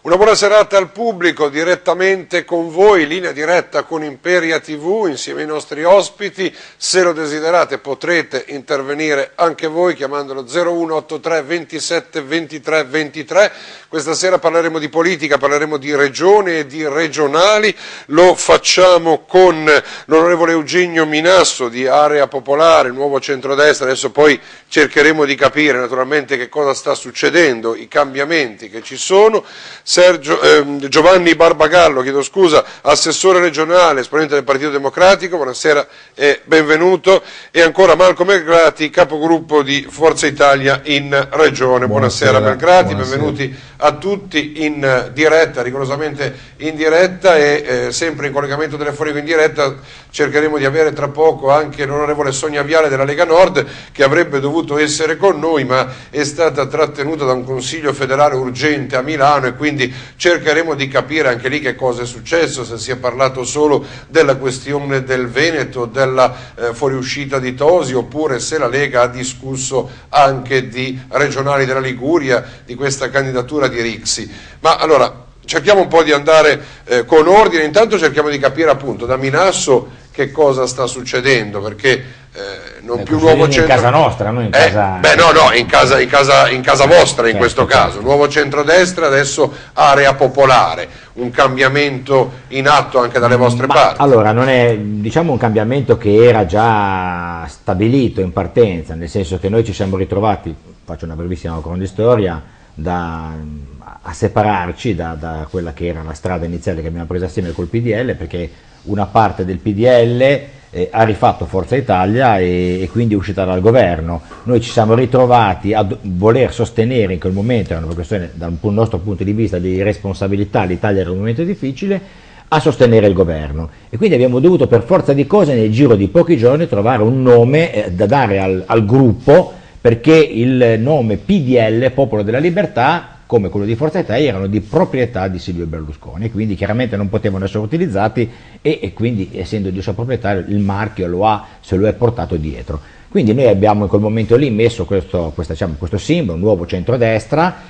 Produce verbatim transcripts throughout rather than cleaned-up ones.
Una buona serata al pubblico, direttamente con voi, linea diretta con Imperia tivù, insieme ai nostri ospiti. Se lo desiderate potrete intervenire anche voi chiamandolo zero uno otto tre ventisette ventitré ventitré. Questa sera parleremo di politica, parleremo di regione e di regionali. Lo facciamo con l'onorevole Eugenio Minasso di Area Popolare, Nuovo Centrodestra. Adesso poi cercheremo di capire naturalmente che cosa sta succedendo, i cambiamenti che ci sono. Sergio, eh, Giovanni Barbagallo, chiedo scusa, assessore regionale, esponente del Partito Democratico, buonasera e benvenuto, e ancora Marco Melgrati, capogruppo di Forza Italia in Regione. Buonasera, buonasera Melgrati, buonasera. Benvenuti a tutti in diretta, rigorosamente in diretta e eh, sempre in collegamento telefonico in diretta. Cercheremo di avere tra poco anche l'onorevole Sonia Viale della Lega Nord, che avrebbe dovuto essere con noi ma è stata trattenuta da un consiglio federale urgente a Milano, e quindi cercheremo di capire anche lì che cosa è successo, se si è parlato solo della questione del Veneto, della eh, fuoriuscita di Tosi, oppure se la Lega ha discusso anche di regionali della Liguria, di questa candidatura di Rixi. Ma allora cerchiamo un po' di andare eh, con ordine. Intanto cerchiamo di capire appunto da Minasso che cosa sta succedendo, perché eh, non eh, più nuovo centro... in casa nostra, non in eh, casa... Beh no, no, in casa, in casa, in casa vostra in certo, questo certo. caso, nuovo centrodestra, adesso Area Popolare, un cambiamento in atto anche dalle vostre Ma, parti. Allora, non è, diciamo, un cambiamento che era già stabilito in partenza, nel senso che noi ci siamo ritrovati, faccio una brevissima cronistoria, da, a separarci da, da quella che era la strada iniziale che abbiamo preso assieme col P D L, perché una parte del P D L eh, ha rifatto Forza Italia e, e quindi è uscita dal governo. Noi ci siamo ritrovati a do- voler sostenere in quel momento, era una questione dal nostro punto di vista di responsabilità, l'Italia era un momento difficile, a sostenere il governo, e quindi abbiamo dovuto per forza di cose nel giro di pochi giorni trovare un nome eh, da dare al, al gruppo, perché il nome P D L, Popolo della Libertà, come quello di Forza Italia, erano di proprietà di Silvio Berlusconi, quindi chiaramente non potevano essere utilizzati e, e quindi, essendo di suo proprietario, il marchio lo ha, se lo è portato dietro. Quindi noi abbiamo in quel momento lì messo questo, questa, diciamo, questo simbolo, nuovo centrodestra,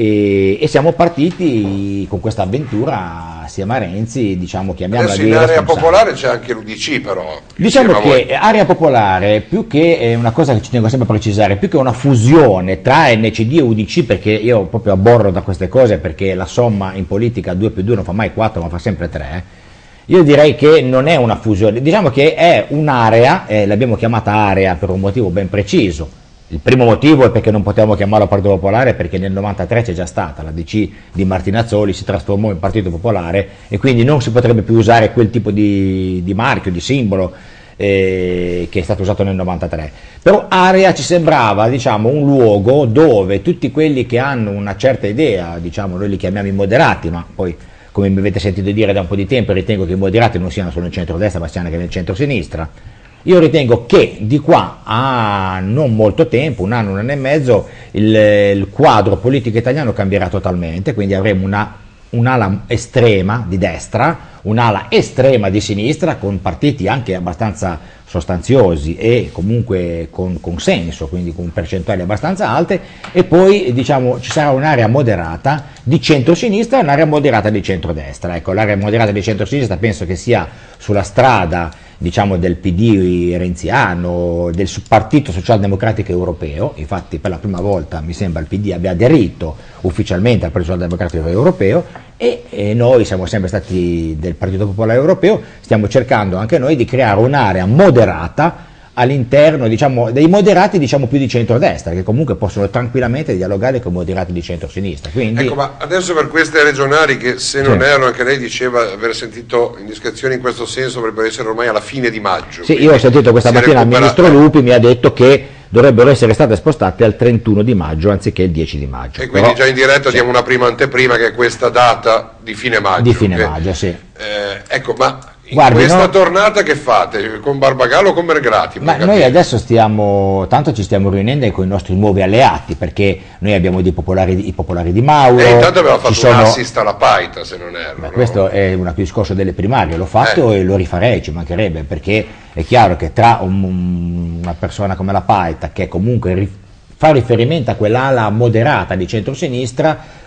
e, e siamo partiti con questa avventura assieme a Renzi, diciamo, chiamiamola adesso di in Area Popolare c'è anche l'U D C, però diciamo che Area Popolare, più che è una cosa che ci tengo sempre a precisare, più che una fusione tra N C D e U D C, perché io proprio abborro da queste cose, perché la somma in politica due più due non fa mai quattro ma fa sempre tre, io direi che non è una fusione, diciamo che è un'area, eh, l'abbiamo chiamata area per un motivo ben preciso. Il primo motivo è perché non potevamo chiamarlo Partito Popolare, perché nel novantatré c'è già stata, la D C di Martinazzoli si trasformò in Partito Popolare e quindi non si potrebbe più usare quel tipo di, di marchio, di simbolo eh, che è stato usato nel novantatré. Però area ci sembrava, diciamo, un luogo dove tutti quelli che hanno una certa idea, diciamo, noi li chiamiamo i moderati, ma poi, come mi avete sentito dire da un po' di tempo, ritengo che i moderati non siano solo nel centro-destra ma siano anche nel centro-sinistra. Io ritengo che di qua a non molto tempo, un anno, un anno e mezzo, il, il quadro politico italiano cambierà totalmente, quindi avremo una, un'ala estrema di destra, un'ala estrema di sinistra, con partiti anche abbastanza sostanziosi e comunque con consenso, quindi con percentuali abbastanza alte, e poi, diciamo, ci sarà un'area moderata di centrosinistra e un'area moderata di centrodestra. Ecco, l'area moderata di centrosinistra penso che sia sulla strada, diciamo, del P D renziano, del Partito Socialdemocratico Europeo. Infatti per la prima volta mi sembra il P D abbia aderito ufficialmente al Partito Socialdemocratico Europeo, e, e noi siamo sempre stati del Partito Popolare Europeo, stiamo cercando anche noi di creare un'area moderata all'interno, diciamo, dei moderati, diciamo, più di centrodestra, che comunque possono tranquillamente dialogare con moderati di centrosinistra. Quindi... Ecco, ma adesso per queste regionali, che se non sì. erano, anche lei diceva aver sentito indiscrezioni in questo senso, dovrebbero essere ormai alla fine di maggio. Sì, io ho sentito questa mattina il recupera... ministro Lupi mi ha detto che dovrebbero essere state spostate al trentuno di maggio anziché il dieci di maggio. E quindi Però, già in diretta sì. diamo una prima anteprima, che è questa data di fine maggio. Di fine che, maggio, sì. Eh, ecco, ma in Guardi, questa no, tornata che fate? Con Barbagallo o con Melgrati? Ma noi adesso stiamo, tanto ci stiamo riunendo con i nostri nuovi alleati, perché noi abbiamo dei popolari, i popolari di Mauro. E intanto aveva fatto sono... un assist alla Paita, se non erro. Beh, no? questo è un discorso delle primarie, l'ho fatto eh. e lo rifarei, ci mancherebbe, perché è chiaro che tra un, una persona come la Paita, che comunque ri, fa riferimento a quell'ala moderata di centrosinistra,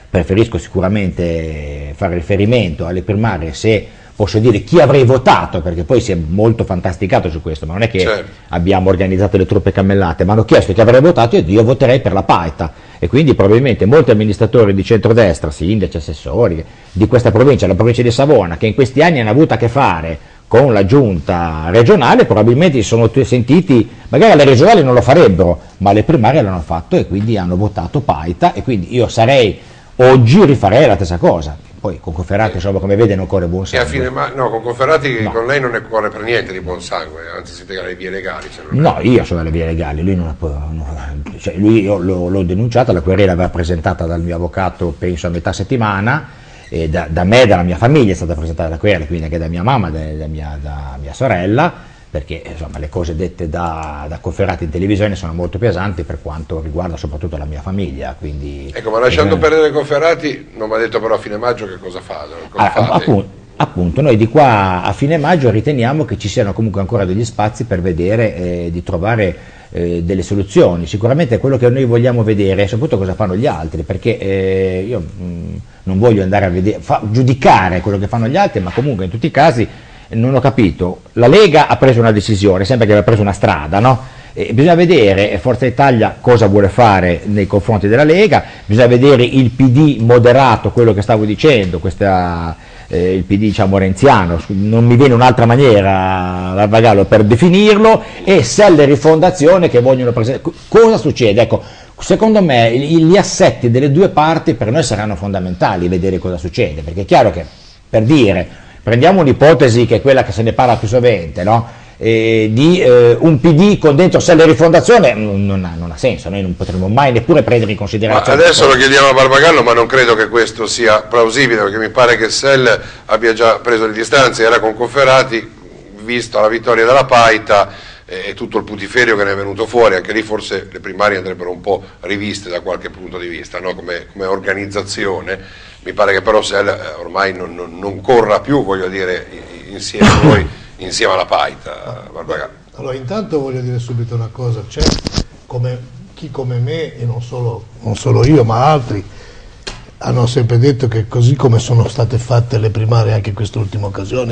preferisco sicuramente fare riferimento alle primarie se posso dire chi avrei votato, perché poi si è molto fantasticato su questo, ma non è che certo. abbiamo organizzato le truppe cammellate, ma hanno chiesto chi avrei votato e io voterei per la Paita, e quindi probabilmente molti amministratori di centrodestra, sindaci, assessori di questa provincia, la provincia di Savona, che in questi anni hanno avuto a che fare con la giunta regionale, probabilmente si sono sentiti, magari alle regionali non lo farebbero, ma alle primarie l'hanno fatto e quindi hanno votato Paita, e quindi io sarei, oggi rifarei la stessa cosa. Poi con Cofferati, insomma, come vede, non corre buon sangue. E a fine ma- no, con Cofferati, no. Con lei non ne corre per niente di buon sangue, anzi siete alle vie legali. Se non no, è... io sono alle vie legali, lui non può, non, cioè lui io l'ho, l'ho denunciata, la querela aveva presentata dal mio avvocato penso a metà settimana, e da, da me e dalla mia famiglia è stata presentata la querela, quindi anche da mia mamma, da, da, mia, da mia sorella, perché insomma le cose dette da, da Cofferati in televisione sono molto pesanti per quanto riguarda soprattutto la mia famiglia. Quindi, ecco, ma lasciando eh, perdere Cofferati, non mi ha detto però a fine maggio che cosa fa? Cosa ah, appunto, appunto, noi di qua a fine maggio riteniamo che ci siano comunque ancora degli spazi per vedere eh, di trovare eh, delle soluzioni. Sicuramente quello che noi vogliamo vedere è soprattutto cosa fanno gli altri, perché eh, io mh, non voglio andare a vedere, fa, giudicare quello che fanno gli altri, ma comunque in tutti i casi non ho capito, la Lega ha preso una decisione, sembra che aveva preso una strada, no? E bisogna vedere Forza Italia cosa vuole fare nei confronti della Lega, bisogna vedere il P D moderato, quello che stavo dicendo, questa, eh, il P D diciamo renziano, non mi viene un'altra maniera Barbagallo per definirlo, e Selle Rifondazione che vogliono presentare. Cosa succede? Ecco, secondo me gli assetti delle due parti per noi saranno fondamentali, vedere cosa succede, perché è chiaro che, per dire, prendiamo un'ipotesi che è quella che se ne parla più sovente, no? eh, di eh, un P D con dentro Selle Rifondazione, non, non, ha, non ha senso, noi non potremmo mai neppure prendere in considerazione. Ma adesso lo chiediamo a Barbagallo, ma non credo che questo sia plausibile, perché mi pare che Selle abbia già preso le distanze, era con Cofferati, visto la vittoria della Paita e tutto il putiferio che ne è venuto fuori. Anche lì forse le primarie andrebbero un po' riviste da qualche punto di vista, no? come, come organizzazione. Mi pare che però Selle ormai non, non, non corra più, voglio dire, insieme a voi, insieme alla Paita, Barbagallo. Allora, intanto voglio dire subito una cosa, c'è come, chi come me, e non solo, non solo io, ma altri, hanno sempre detto che così come sono state fatte le primarie anche in quest'ultima occasione,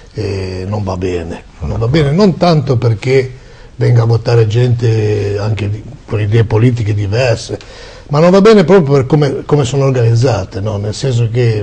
eh, non va bene. Non va bene, non tanto perché venga a votare gente anche di, con idee politiche diverse, ma non va bene proprio per come, come sono organizzate, no? Nel senso che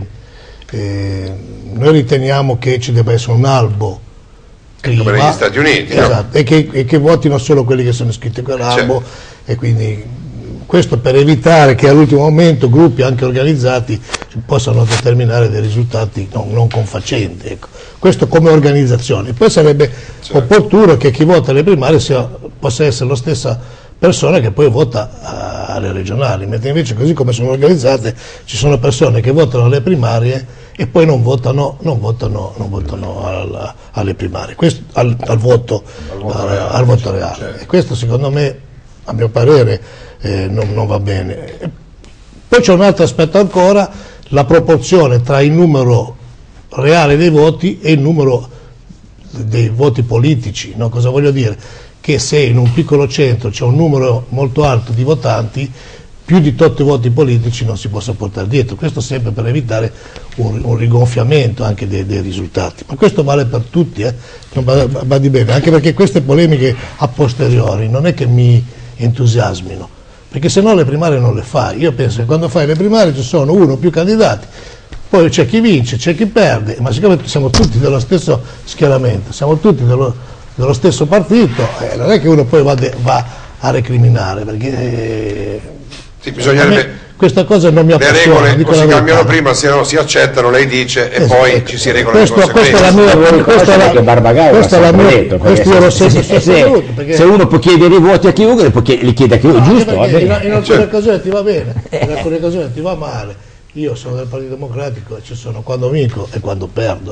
eh, noi riteniamo che ci debba essere un albo prima, come negli Stati Uniti, esatto, no? e, che, e che votino solo quelli che sono iscritti a quell'albo, certo. E quindi questo per evitare che all'ultimo momento gruppi anche organizzati possano determinare dei risultati non, non confacenti, ecco. Questo come organizzazione. Poi sarebbe certo. opportuno che chi vota alle primarie sia, possa essere la stessa persona che poi vota alle regionali, mentre invece così come sono organizzate ci sono persone che votano alle primarie e poi non votano, non votano, non votano alla, alle primarie, questo, al, al voto, al voto al, reale, al voto reale. Certo. E questo secondo me, a mio parere, eh, non, non va bene. E poi c'è un altro aspetto ancora, la proporzione tra il numero reale dei voti e il numero dei voti politici, no? Cosa voglio dire? Che se in un piccolo centro c'è un numero molto alto di votanti, più di tot voti politici non si possa portare dietro. Questo sempre per evitare un, un rigonfiamento anche dei, dei risultati. Ma questo vale per tutti, eh? Non badi bene, anche perché queste polemiche a posteriori non è che mi entusiasmino, perché se no le primarie non le fai. Io penso che quando fai le primarie ci sono uno o più candidati, poi c'è chi vince, c'è chi perde, ma siccome siamo tutti dello stesso schieramento, siamo tutti dello dello stesso partito, eh, non è che uno poi va, de, va a recriminare, perché eh, sì, bisognerebbe, questa cosa non mi appassiona. Le regole o si cambiano prima, se no si accettano, lei dice, e esatto, poi ci si regolano le conseguenze. Questa è la mia, questa è la, Barbagallo questa è la mia, detto, questo io l'ho sempre sostenuto, se uno può chiedere i voti a chiunque, li chiede a chiunque, no, giusto? In, in alcune certo. occasioni ti va bene, in alcune occasioni ti va male. Io sono del Partito Democratico e ci sono quando vinco e quando perdo,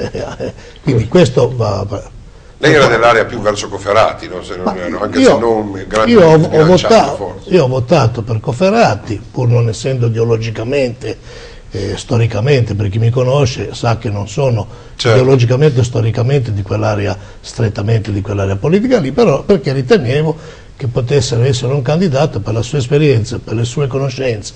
quindi questo va. Lei era nell'area più verso Cofferati, no? Se non, anche io, se non grandi, io, ho, ho votato, io ho votato per Cofferati, pur non essendo ideologicamente, eh, storicamente, per chi mi conosce sa che non sono certo. ideologicamente e storicamente di quell'area, strettamente di quell'area politica lì, però perché ritenevo che potesse essere un candidato per la sua esperienza, per le sue conoscenze,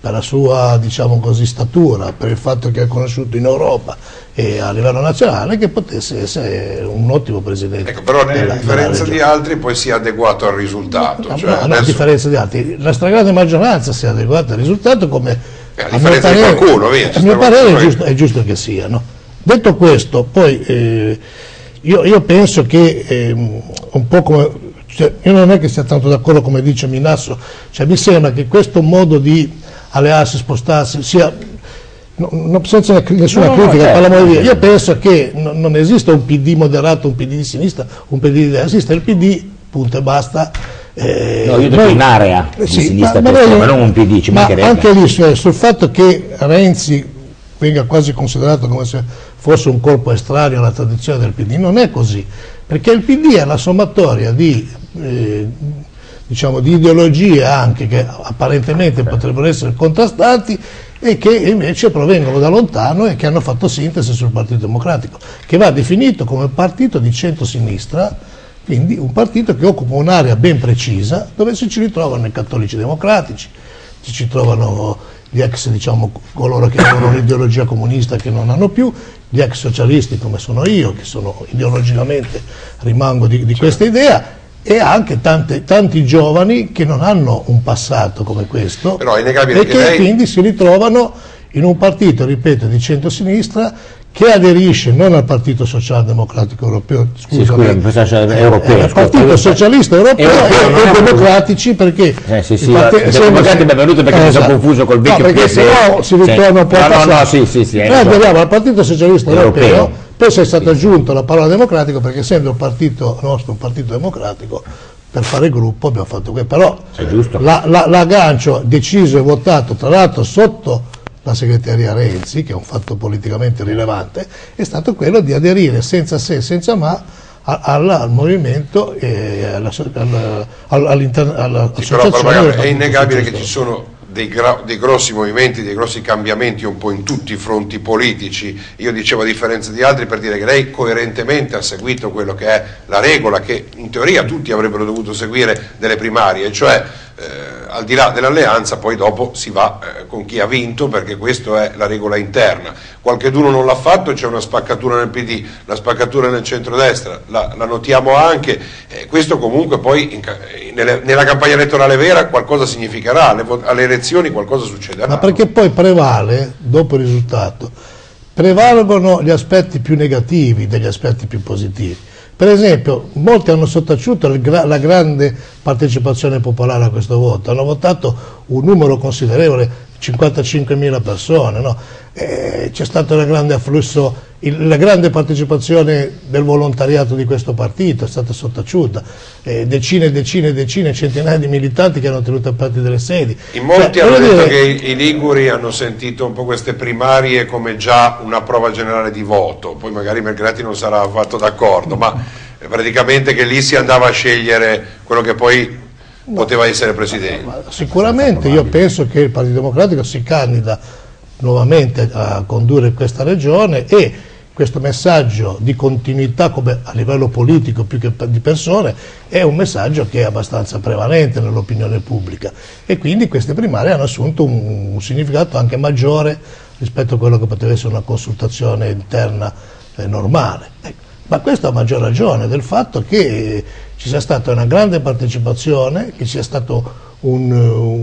per la sua, diciamo così, statura, per il fatto che è conosciuto in Europa e a livello nazionale, che potesse essere un ottimo presidente. Ecco, però a differenza di altri poi si è adeguato al risultato. No, cioè, no, adesso... a differenza di altri, la stragrande maggioranza si è adeguata al risultato, come eh, a differenza a mio parere, di qualcuno, via, a mio parere è giusto, è giusto che sia. No? Detto questo, poi eh, io, io penso che eh, un po' come... Cioè, io non è che sia tanto d'accordo come dice Minasso, cioè, mi sembra che questo modo di allearsi, spostarsi, sia, no, no, senza nessuna no, critica, no, certo. Io penso che no, non esiste un P D moderato, un P D di sinistra, un P D di destra, esiste il P D, punto e basta. Eh, no, io dico in area di sì, sinistra, ma, ma, ma non un P D, ci ma mancherebbe. Anche lì sul, sul fatto che Renzi venga quasi considerato come se fosse un colpo estraneo alla tradizione del P D, non è così, perché il P D è la sommatoria di Eh, diciamo di ideologie anche che apparentemente potrebbero essere contrastanti e che invece provengono da lontano e che hanno fatto sintesi sul Partito Democratico, che va definito come partito di centrosinistra, quindi un partito che occupa un'area ben precisa dove si ci ritrovano i cattolici democratici, ci, ci trovano gli ex, diciamo, coloro che avevano l'ideologia comunista che non hanno più, gli ex socialisti come sono io, che sono ideologicamente rimango di, di questa idea, e anche tante, tanti giovani che non hanno un passato come questo. Però è innegabile e che che lei... quindi si ritrovano in un partito, ripeto, di centrosinistra che aderisce non al Partito Socialdemocratico Europeo, scusa, sì, scusa, europeo, eh, al Partito Socialista Europeo, europeo e, e democratici, perché eh, sì, sì, part... i democratici è venuto perché eh, mi sono confuso col vecchio no, perché P S. se no si ritorna un po' no, al passato. no, no, sì, sì, sì, noi andiamo al Partito Socialista Europeo, europeo. Poi sei stato sì, aggiunto la parola democratico, perché essendo un partito nostro un partito democratico, per fare gruppo abbiamo fatto questo, però la, la, l'aggancio deciso e votato tra l'altro sotto la segreteria Renzi, che è un fatto politicamente rilevante, è stato quello di aderire senza se e senza ma al, al movimento e alla, alla, all'associazione. Sì, però, però è innegabile che ci sono dei, gra- dei grossi movimenti, dei grossi cambiamenti un po' in tutti i fronti politici. Io dicevo a differenza di altri per dire che lei coerentemente ha seguito quello che è la regola che in teoria tutti avrebbero dovuto seguire delle primarie, cioè eh, al di là dell'alleanza poi dopo si va eh, con chi ha vinto, perché questa è la regola interna. Qualcheduno non l'ha fatto, c'è una spaccatura nel P D, la spaccatura nel centrodestra, la, la notiamo anche, eh, questo comunque poi in, nelle, nella campagna elettorale vera qualcosa significherà, alle, alle elezioni qualcosa succederà. Ma perché poi prevale, dopo il risultato, prevalgono gli aspetti più negativi degli aspetti più positivi. Per esempio, molti hanno sottaciuto la grande partecipazione popolare a questo voto, hanno votato un numero considerevole, cinquantacinquemila persone, no? eh, c'è stato un grande afflusso, il, la grande partecipazione del volontariato di questo partito è stata sottaciuta, eh, decine e decine e decine, centinaia di militanti che hanno tenuto aperti delle sedi. In molti cioè, hanno detto dire... che i, i liguri hanno sentito un po' queste primarie come già una prova generale di voto, poi magari Melgrati non sarà affatto d'accordo, ma praticamente che lì si andava a scegliere quello che poi poteva essere presidente. Ma sicuramente io penso che il Partito Democratico si candida nuovamente a condurre questa regione e questo messaggio di continuità come a livello politico più che di persone è un messaggio che è abbastanza prevalente nell'opinione pubblica e quindi queste primarie hanno assunto un, un significato anche maggiore rispetto a quello che poteva essere una consultazione interna eh, normale. Ecco. Ma questo a maggior ragione del fatto che ci sia stata una grande partecipazione, che sia stato un,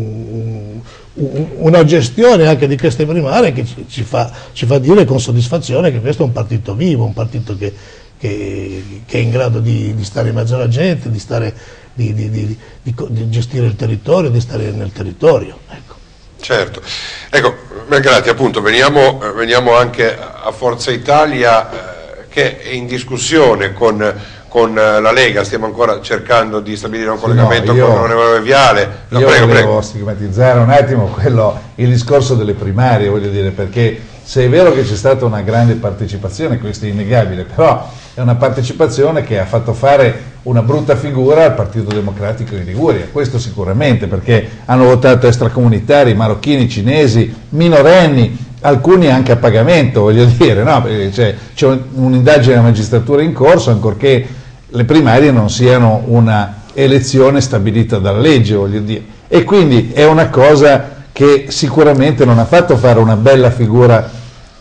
un, un, una gestione anche di queste primarie che ci, ci, fa, ci fa dire con soddisfazione che questo è un partito vivo, un partito che, che, che è in grado di, di stare in mezzo alla gente, di, stare, di, di, di, di, di gestire il territorio, di stare nel territorio. Ecco. Certo, ecco, Melgrati, appunto, veniamo, veniamo anche a Forza Italia, eh, che è in discussione con, con la Lega, stiamo ancora cercando di stabilire un sì, collegamento no, io, con l'onorevole Viale. No, io prego, volevo prego. stigmatizzare un attimo quello, il discorso delle primarie, voglio dire, perché se è vero che c'è stata una grande partecipazione, questo è innegabile, però è una partecipazione che ha fatto fare una brutta figura al Partito Democratico in Liguria, questo sicuramente, perché hanno votato extracomunitari, marocchini, cinesi, minorenni, alcuni anche a pagamento, voglio dire, no? C'è, c'è un'indagine della magistratura in corso, ancorché le primarie non siano una elezione stabilita dalla legge, voglio dire, e quindi è una cosa che sicuramente non ha fatto fare una bella figura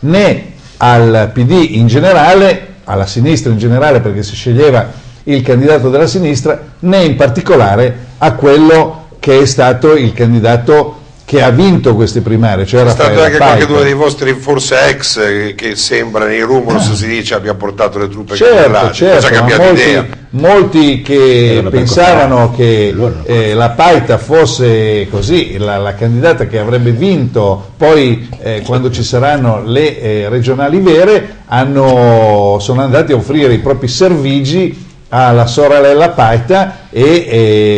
né al P D in generale, alla sinistra in generale, perché si sceglieva il candidato della sinistra, né in particolare a quello che è stato il candidato che ha vinto queste primarie, cioè è stato anche Paita. qualcuno dei vostri forse ex eh, che sembra nei rumors si dice abbia portato le truppe certo, camellate, certo, cosa ma idea. molti, molti che pensavano che eh, la Paita fosse così la, la candidata che avrebbe vinto poi eh, quando ci saranno le eh, regionali vere hanno, sono andati a offrire i propri servigi alla sorella Paita e,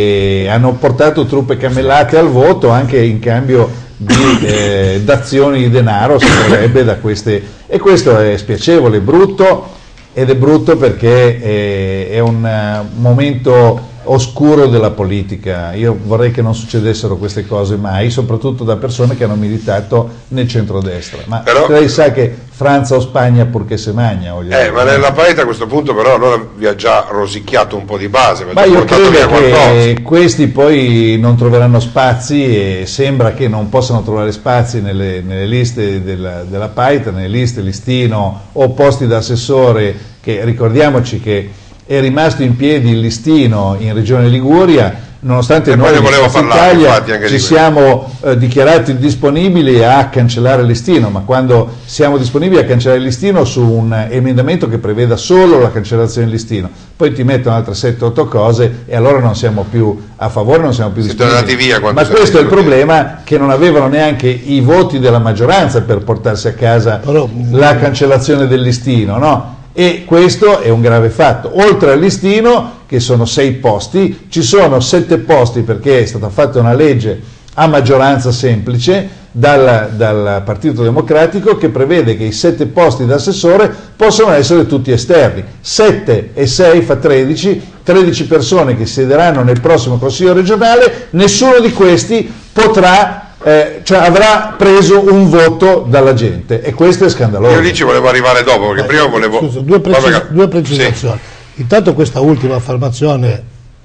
e hanno portato truppe camellate al voto anche in cambio di eh, dazioni di denaro, sembrerebbe, da queste, e questo è spiacevole, è brutto, ed è brutto perché è, è un uh, momento oscuro della politica. Io vorrei che non succedessero queste cose mai, soprattutto da persone che hanno militato nel centrodestra, ma però, lei sa che Francia o Spagna purché se magna. Eh, ma nella Paita a questo punto però allora vi ha già rosicchiato un po' di base. Ma io credo che qualcosa. Questi poi non troveranno spazi e sembra che non possano trovare spazi nelle, nelle liste della, della Paita, nelle liste listino o posti da assessore, che ricordiamoci che è rimasto in piedi il listino in Regione Liguria, nonostante e noi in Italia ci siamo eh, dichiarati disponibili a cancellare il listino, ma quando siamo disponibili a cancellare il listino su un emendamento che preveda solo la cancellazione del listino, poi ti mettono altre sette otto cose e allora non siamo più a favore, non siamo più Siete disponibili. Via ma questo è il problema, che non avevano neanche i voti della maggioranza per portarsi a casa Però, la cancellazione del listino, no? E questo è un grave fatto. Oltre al listino, che sono sei posti, ci sono sette posti perché è stata fatta una legge a maggioranza semplice dal, dal Partito Democratico che prevede che i sette posti da assessore possono essere tutti esterni. sette e sei fa tredici, tredici persone che siederanno nel prossimo Consiglio regionale, nessuno di questi potrà Eh, cioè avrà preso un voto dalla gente, e questo è scandaloso. Io lì ci volevo arrivare dopo perché eh, prima volevo scusa, due, precis- due precisazioni. Sì. Intanto questa ultima affermazione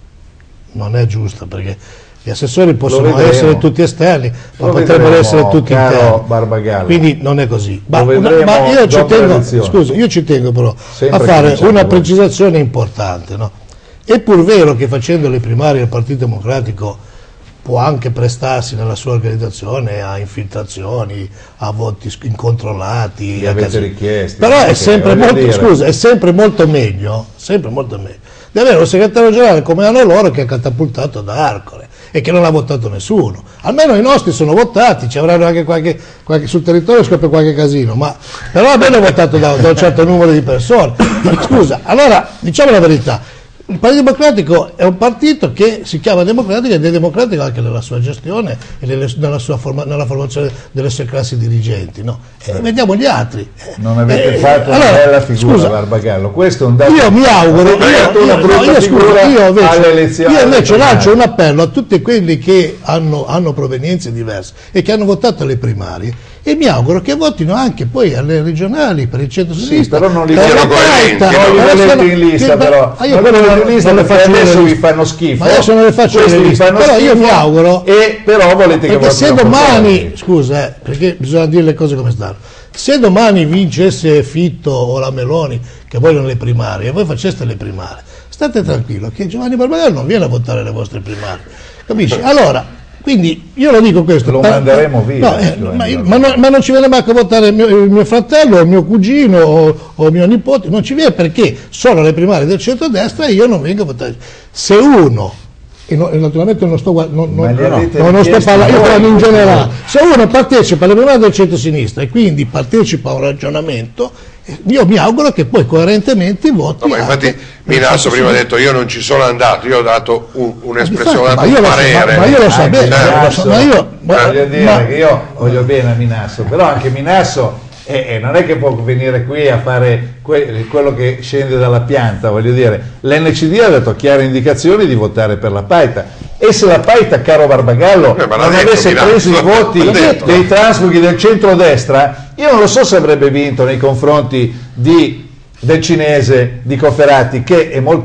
non è giusta, perché gli assessori possono essere tutti esterni, ma Lo potrebbero vedremo, essere tutti interni, Barbagallo. quindi non è così. Ma, una, ma io, ci tengo, scusa, io ci tengo però Sempre a fare una precisazione importante, no? È pur vero che facendo le primarie il Partito Democratico può anche prestarsi nella sua organizzazione a infiltrazioni, a voti incontrollati, li avete richiesti, però è sempre, molto, scusa, è sempre molto meglio, sempre molto meglio di avere un segretario generale come hanno loro, che è catapultato da Arcore e che non ha votato nessuno. Almeno i nostri sono votati, ci avranno anche qualche, qualche sul territorio scopre qualche casino, ma però almeno è votato da, da un certo numero di persone. Ma, scusa, allora diciamo la verità. Il Partito Democratico è un partito che si chiama democratico ed è democratico anche nella sua gestione e nelle, nella, sua forma, nella formazione delle sue classi dirigenti, no? E vediamo gli altri. Non avete eh, fatto una allora, bella figura, scusa, Barbagallo. Questo è un dato. Io mi auguro, io, una io, no, io, scusa, io invece, alle elezioni io invece lancio un appello a tutti quelli che hanno, hanno provenienze diverse e che hanno votato alle primarie, e mi auguro che votino anche poi alle regionali per il centro-sinistra. Sì, però non li vedo coerenti, non li in lista, però. Io non li lista perché adesso vi fanno schifo. Ma adesso non le faccio le liste, però io mi auguro, e però volete che perché se domani, scusa, eh, perché bisogna dire le cose come stanno. Se domani vincesse Fitto o la Meloni, che vogliono le primarie, e voi faceste le primarie, state tranquillo che Giovanni Barbagallo non viene a votare le vostre primarie, capisci? Allora, quindi io lo dico questo, lo per, manderemo via, no, eh, ma, ma, no, ma non ci viene mai a votare il mio, il mio fratello, il mio cugino o, o mio nipote, non ci viene perché sono le primarie del centrodestra e io non vengo a votare. Se uno, e, no, e naturalmente non sto, non, non, no, no, non sto parlando, io parlo in generale, se uno partecipa alle primarie del centro-sinistra e quindi partecipa a un ragionamento, io mi auguro che poi coerentemente voti. No, ma infatti Minasso prima ha detto io non ci sono andato, io ho dato un, un'espressione, ho dato ma io un lo parere. So, ma, ma io lo so bene, ma io voglio dire ma, che io voglio bene a Minasso, però anche Minasso eh, eh, non è che può venire qui a fare que- quello che scende dalla pianta, voglio dire, l'N C D ha dato chiare indicazioni di votare per la Paita, e se la Paita, caro Barbagallo, eh, non avesse detto, preso i voti dei transfughi del centrodestra, io non lo so se avrebbe vinto nei confronti di, del cinese di Cofferati, che è molto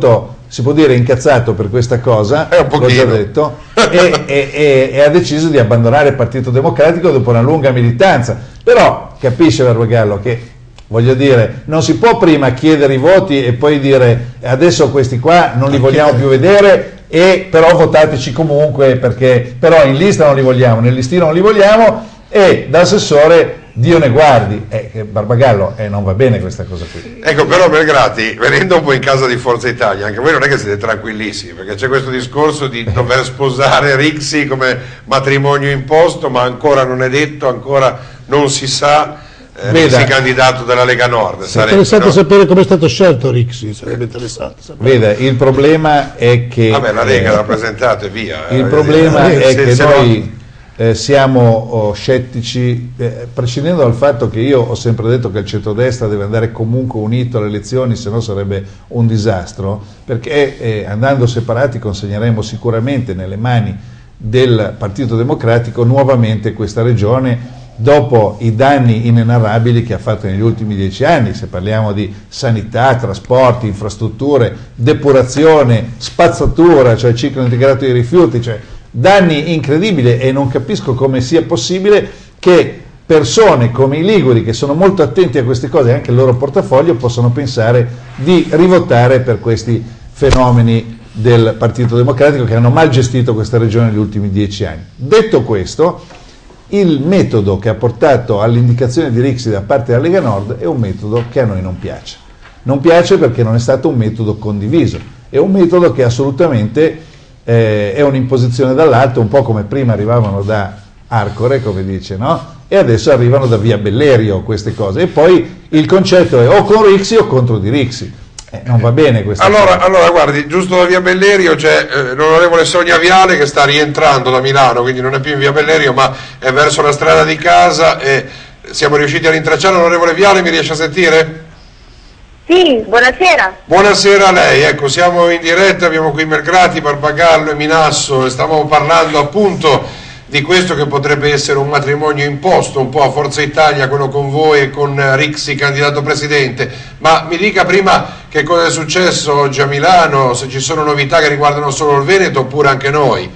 si può dire incazzato per questa cosa, l'ho già detto, e, e, e, e ha deciso di abbandonare il Partito Democratico dopo una lunga militanza. Però capisce Barbagallo che, voglio dire, non si può prima chiedere i voti e poi dire adesso questi qua non li vogliamo più vedere, e però votateci comunque, perché però in lista non li vogliamo, nel listino non li vogliamo, e da assessore Dio ne guardi. Eh, Barbagallo, eh, non va bene questa cosa qui. Ecco, però Melgrati, venendo un po' in casa di Forza Italia, anche voi non è che siete tranquillissimi, perché c'è questo discorso di dover sposare Rixi come matrimonio imposto, ma ancora non è detto, ancora non si sa. Eh, Rixi candidato della Lega Nord. È interessante no? sapere come è stato scelto Rixi, sarebbe interessante sapere. Veda, il problema è che... Vabbè, la Lega eh, l'ha presentato e via. Il eh, problema eh, è se, che se noi... no... Eh, siamo oh, scettici, eh, prescindendo dal fatto che io ho sempre detto che il centrodestra deve andare comunque unito alle elezioni, se no sarebbe un disastro, perché eh, andando separati consegneremo sicuramente nelle mani del Partito Democratico nuovamente questa regione, dopo i danni inenarrabili che ha fatto negli ultimi dieci anni, se parliamo di sanità, trasporti, infrastrutture, depurazione, spazzatura, cioè ciclo integrato dei rifiuti, cioè danni incredibili, e non capisco come sia possibile che persone come i liguri, che sono molto attenti a queste cose e anche il loro portafoglio, possano pensare di rivotare per questi fenomeni del Partito Democratico che hanno mal gestito questa regione negli ultimi dieci anni. Detto questo, il metodo che ha portato all'indicazione di Rixi da parte della Lega Nord è un metodo che a noi non piace. Non piace perché non è stato un metodo condiviso, è un metodo che assolutamente Eh, è un'imposizione dall'alto, un po' come prima arrivavano da Arcore, come dice, no? E adesso arrivano da Via Bellerio queste cose, e poi il concetto è o con Rixi o contro di Rixi. Eh, non va bene questa allora, cosa. Allora, guardi, giusto da Via Bellerio c'è eh, l'onorevole Sonia Viale che sta rientrando da Milano, quindi non è più in Via Bellerio ma è verso la strada di casa, e siamo riusciti a rintracciare l'onorevole Viale. Mi riesce a sentire? Sì, buonasera. Buonasera a lei, ecco, siamo in diretta, abbiamo qui Melgrati, Barbagallo e Minasso, e stavamo parlando appunto di questo che potrebbe essere un matrimonio imposto un po' a Forza Italia, quello con voi e con Rixi candidato presidente. Ma mi dica prima che cosa è successo oggi a Milano, se ci sono novità che riguardano solo il Veneto oppure anche noi.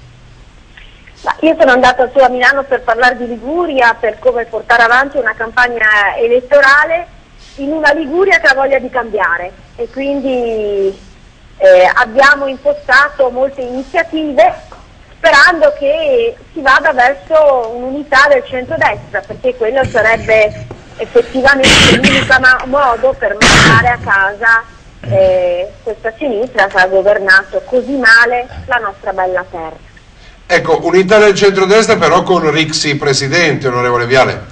Ma io sono andata su a Milano per parlare di Liguria, per come portare avanti una campagna elettorale in una Liguria che ha voglia di cambiare, e quindi eh, abbiamo impostato molte iniziative sperando che si vada verso un'unità del centrodestra, perché quello sarebbe effettivamente l'unico modo per mandare a casa eh, questa sinistra che ha governato così male la nostra bella terra. Ecco, unità del centrodestra però con Rixi presidente, onorevole Viale.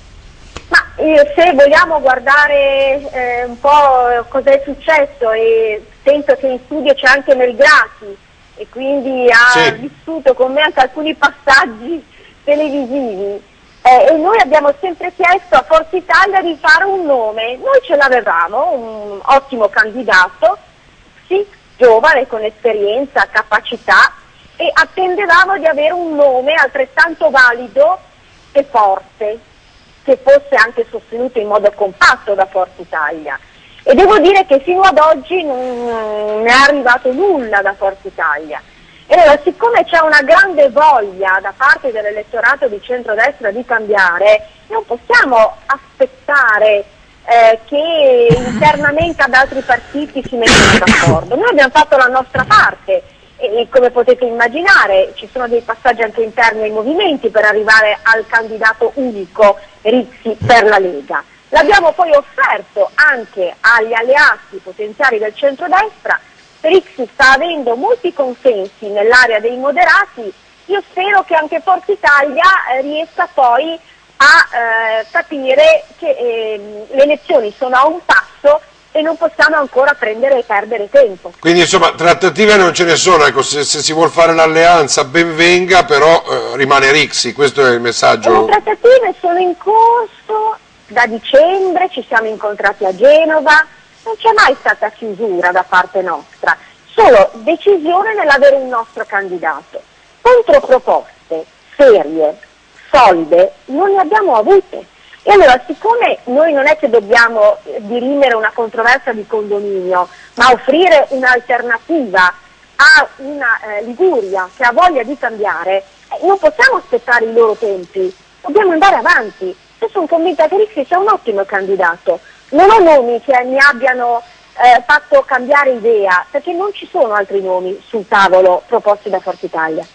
Ma eh, se vogliamo guardare eh, un po' cosa è successo, e sento che in studio c'è anche Melgrati e quindi ha sì. vissuto con me anche alcuni passaggi televisivi, eh, e noi abbiamo sempre chiesto a Forza Italia di fare un nome. Noi ce l'avevamo, un ottimo candidato, sì, giovane, con esperienza, capacità, e attendevamo di avere un nome altrettanto valido e forte, che fosse anche sostenuto in modo compatto da Forza Italia. E devo dire che fino ad oggi non ne è arrivato nulla da Forza Italia. E allora, siccome c'è una grande voglia da parte dell'elettorato di centrodestra di cambiare, non possiamo aspettare eh, che internamente ad altri partiti si mettano d'accordo. Noi abbiamo fatto la nostra parte, e come potete immaginare ci sono dei passaggi anche interni ai movimenti per arrivare al candidato unico Rixi per la Lega. L'abbiamo poi offerto anche agli alleati potenziali del centrodestra. Rixi sta avendo molti consensi nell'area dei moderati, io spero che anche Forza Italia eh, riesca poi a eh, capire che eh, le elezioni sono a un passo e non possiamo ancora prendere e perdere tempo. Quindi insomma trattative non ce ne sono, ecco, se, se si vuol fare l'alleanza ben venga, però eh, rimane Rixi, questo è il messaggio. Le trattative sono in corso da dicembre, ci siamo incontrati a Genova, non c'è mai stata chiusura da parte nostra, solo decisione nell'avere un nostro candidato. Controproposte serie, solide, non ne abbiamo avute. E allora, siccome noi non è che dobbiamo dirimere una controversia di condominio, ma offrire un'alternativa a una eh, Liguria che ha voglia di cambiare, eh, non possiamo aspettare i loro tempi, dobbiamo andare avanti. Io sono convinta che Rixi sia un ottimo candidato, non ho nomi che mi abbiano eh, fatto cambiare idea, perché non ci sono altri nomi sul tavolo proposti da Forza Italia.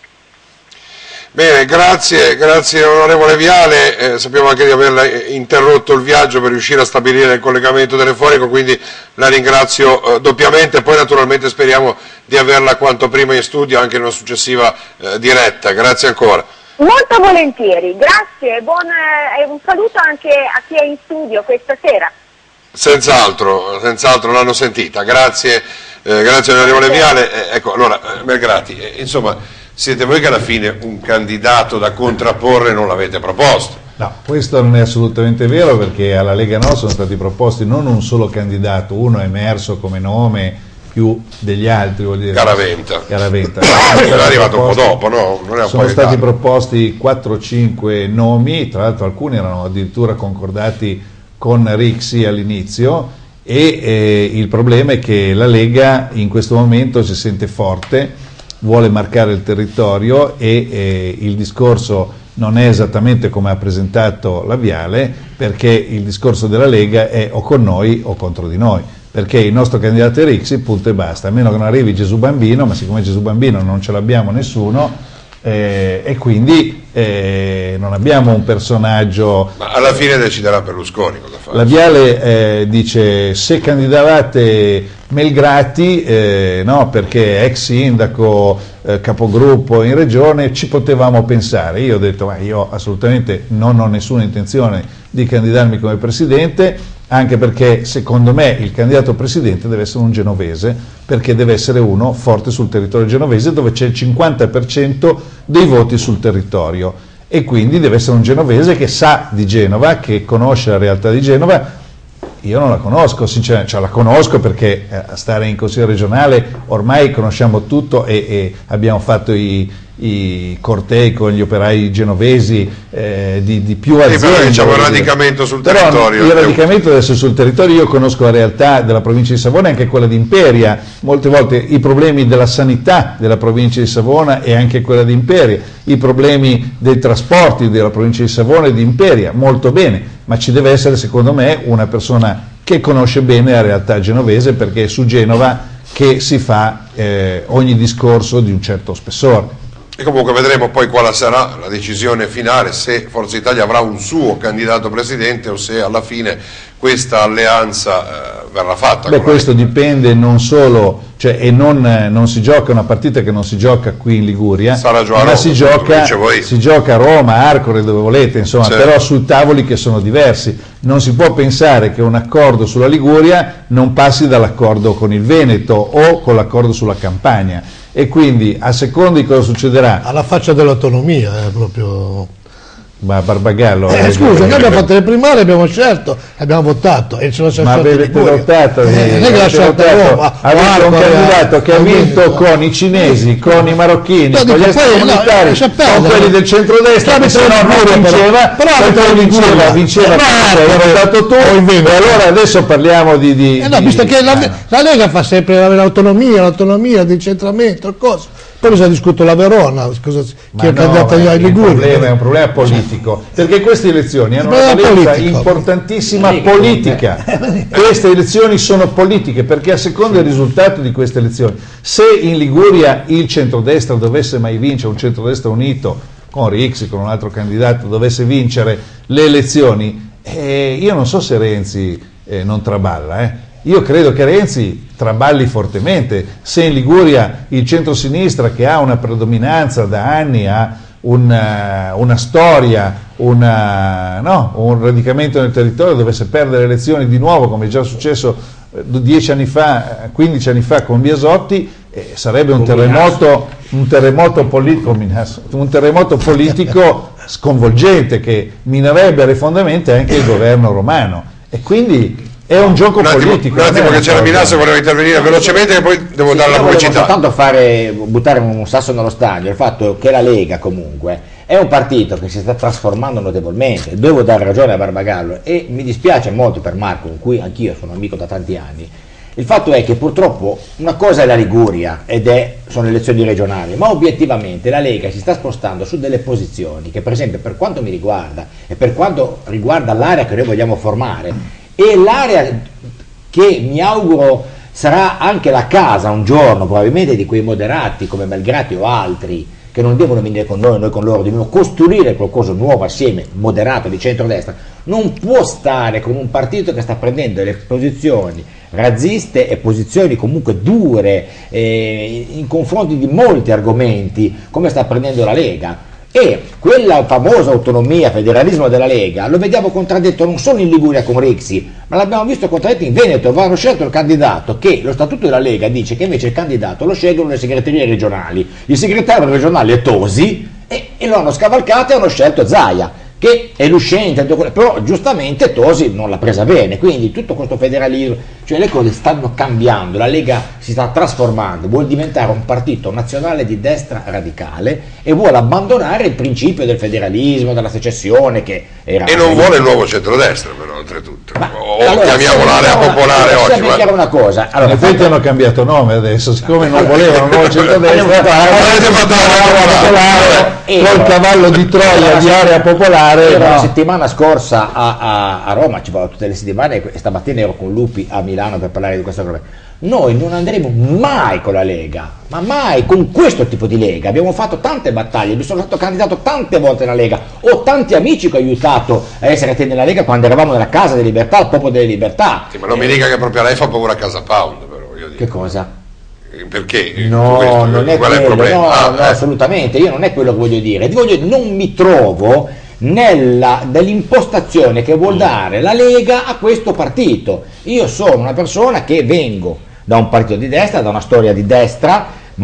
Bene, grazie, grazie onorevole Viale, eh, sappiamo anche di averla interrotto il viaggio per riuscire a stabilire il collegamento telefonico, quindi la ringrazio eh, doppiamente, poi naturalmente speriamo di averla quanto prima in studio anche in una successiva eh, diretta, grazie ancora. Molto volentieri, grazie e buon, eh, un saluto anche a chi è in studio questa sera. Senz'altro, senz'altro l'hanno sentita, grazie, eh, grazie onorevole Viale, eh, ecco allora eh, Melgrati, eh, insomma siete voi che alla fine un candidato da contrapporre non l'avete proposto. No, questo non è assolutamente vero, perché alla Lega No sono stati proposti non un solo candidato, uno è emerso come nome più degli altri, vuol dire Garaventa. Garaventa. È arrivato proposti, un po' dopo, no? Non è un sono po' stati di proposti quattro o cinque nomi, tra l'altro alcuni erano addirittura concordati con Rixi all'inizio, e eh, il problema è che la Lega in questo momento si sente forte, vuole marcare il territorio e eh, il discorso non è esattamente come ha presentato la Viale, perché il discorso della Lega è o con noi o contro di noi, perché il nostro candidato è Rixi, punto e basta, a meno che non arrivi Gesù Bambino, ma siccome Gesù Bambino non ce l'abbiamo nessuno, eh, e quindi eh, non abbiamo un personaggio. Ma alla fine deciderà Berlusconi cosa fare. La Viale eh, dice: se candidavate Melgrati, eh, no, perché ex sindaco, eh, capogruppo in regione, ci potevamo pensare. Io ho detto: ma io assolutamente non ho nessuna intenzione di candidarmi come presidente, anche perché secondo me il candidato presidente deve essere un genovese, perché deve essere uno forte sul territorio genovese, dove c'è il cinquanta per cento dei voti sul territorio, e quindi deve essere un genovese che sa di Genova, che conosce la realtà di Genova. Io non la conosco, sinceramente, cioè la conosco perché a stare in consiglio regionale ormai conosciamo tutto, e, e abbiamo fatto i, i cortei con gli operai genovesi eh, di, di più aziende. Sì, però diciamo il radicamento sul però territorio. Il radicamento deve essere sul territorio. Io conosco la realtà della provincia di Savona e anche quella di Imperia, molte volte i problemi della sanità della provincia di Savona e anche quella di Imperia, i problemi dei trasporti della provincia di Savona e di Imperia, molto bene. Ma ci deve essere, secondo me, una persona che conosce bene la realtà genovese, perché è su Genova che si fa eh, ogni discorso di un certo spessore. E comunque vedremo poi quale sarà la decisione finale, se Forza Italia avrà un suo candidato presidente o se alla fine questa alleanza eh, verrà fatta. Beh, questo dipende non solo, cioè, e non, non si gioca una partita che non si gioca qui in Liguria, Sarà già a ma Roma, si, gioca, si gioca a Roma, a Arcore, dove volete, insomma, certo. Però su tavoli che sono diversi. Non si può pensare che un accordo sulla Liguria non passi dall'accordo con il Veneto o con l'accordo sulla Campania, e quindi a seconda di cosa succederà. Alla faccia dell'autonomia, eh, proprio. Ma Barbagallo, eh, eh, scusa, noi abbiamo fatto le primarie, abbiamo scelto, abbiamo votato e ce lo siamo ma avete lottato, eh, non è che la scelta Roma, avete un candidato che ha vinto con i cinesi, con i marocchini, no, con gli extracomunitari, no, con quelli del centrodestra, che se no non vinceva, però poi vinceva, vinceva, hai votato tu, e allora adesso parliamo di... di, eh no, di visto di, che la, ah. la Lega fa sempre l'autonomia, l'autonomia, il decentramento, cosa. Poi bisogna discutere la Verona, cosa, chi Ma è no, candidato ma ai Liguria. Il problema è un problema politico, perché queste elezioni hanno una Problema valenza politico. importantissima politica. Queste elezioni sono politiche, perché a seconda del risultato di queste elezioni, se in Liguria il centrodestra dovesse mai vincere, un centrodestra unito con Rixi, con un altro candidato, dovesse vincere le elezioni, eh, io non so se Renzi eh, non traballa, eh. Io credo che Renzi traballi fortemente. Se in Liguria il centro-sinistra, che ha una predominanza da anni, ha una, una storia, una, no, un radicamento nel territorio, dovesse perdere le elezioni di nuovo, come è già successo dieci anni fa, quindici anni fa con Biasotti, eh, sarebbe un terremoto, un, terremoto politico, un terremoto politico sconvolgente, che minerebbe alle fondamenta anche il governo romano. E quindi È un gioco un attimo, politico. Un attimo che c'era Minasso, voleva intervenire velocemente e poi devo sì, dare la pubblicità. Soltanto fare, buttare un sasso nello stagno, il fatto che la Lega comunque è un partito che si sta trasformando notevolmente, devo dare ragione a Barbagallo e mi dispiace molto per Marco, con cui anch'io sono amico da tanti anni. Il fatto è che purtroppo una cosa è la Liguria ed è, sono le elezioni regionali, ma obiettivamente la Lega si sta spostando su delle posizioni che per esempio per quanto mi riguarda e per quanto riguarda l'area che noi vogliamo formare e l'area che mi auguro sarà anche la casa un giorno probabilmente di quei moderati come Melgrati o altri che non devono venire con noi, noi con loro, dobbiamo costruire qualcosa nuovo assieme, moderato, di centrodestra, non può stare con un partito che sta prendendo le posizioni razziste e posizioni comunque dure eh, in confronti di molti argomenti come sta prendendo la Lega. E quella famosa autonomia, federalismo della Lega lo vediamo contraddetto non solo in Liguria con Rixi, ma l'abbiamo visto contraddetto in Veneto. Hanno scelto il candidato che lo statuto della Lega dice che invece il candidato lo scelgono le segreterie regionali, il segretario regionale è Tosi e, e lo hanno scavalcato e hanno scelto Zaia che è l'uscente, però giustamente Tosi non l'ha presa bene, quindi tutto questo federalismo, cioè le cose stanno cambiando, la Lega si sta trasformando, vuole diventare un partito nazionale di destra radicale e vuole abbandonare il principio del federalismo, della secessione che era... E non vuole il nuovo centrodestra però oltretutto, Ma, o allora, chiamiamo l'area popolare allora, oggi. Sia una cosa, allora, in effetti fatto... hanno cambiato nome adesso, siccome non volevano il nuovo centrodestra, avete fatto l'area popolare col cavallo di Troia di area popolare. Ero no. la settimana scorsa a, a, a Roma, ci vado tutte le settimane e stamattina ero con Lupi a Milano per parlare di questa cosa. Noi non andremo mai con la Lega, ma mai con questo tipo di Lega. Abbiamo fatto tante battaglie, mi sono stato candidato tante volte nella Lega, ho tanti amici che ho aiutato a essere nella Lega quando eravamo nella Casa delle Libertà, il popolo delle libertà. Sì, ma non mi dica che proprio a lei fa paura a Casa Pound, però, voglio dire. Che cosa? Perché? No, questo, non è qual quello, è il problema? no, Ah, no, eh. assolutamente, io non è quello che voglio dire, voglio dire, non mi trovo nella, nell'impostazione che vuol dare la Lega a questo partito. Io sono una persona che vengo da un partito di destra, da una storia di destra,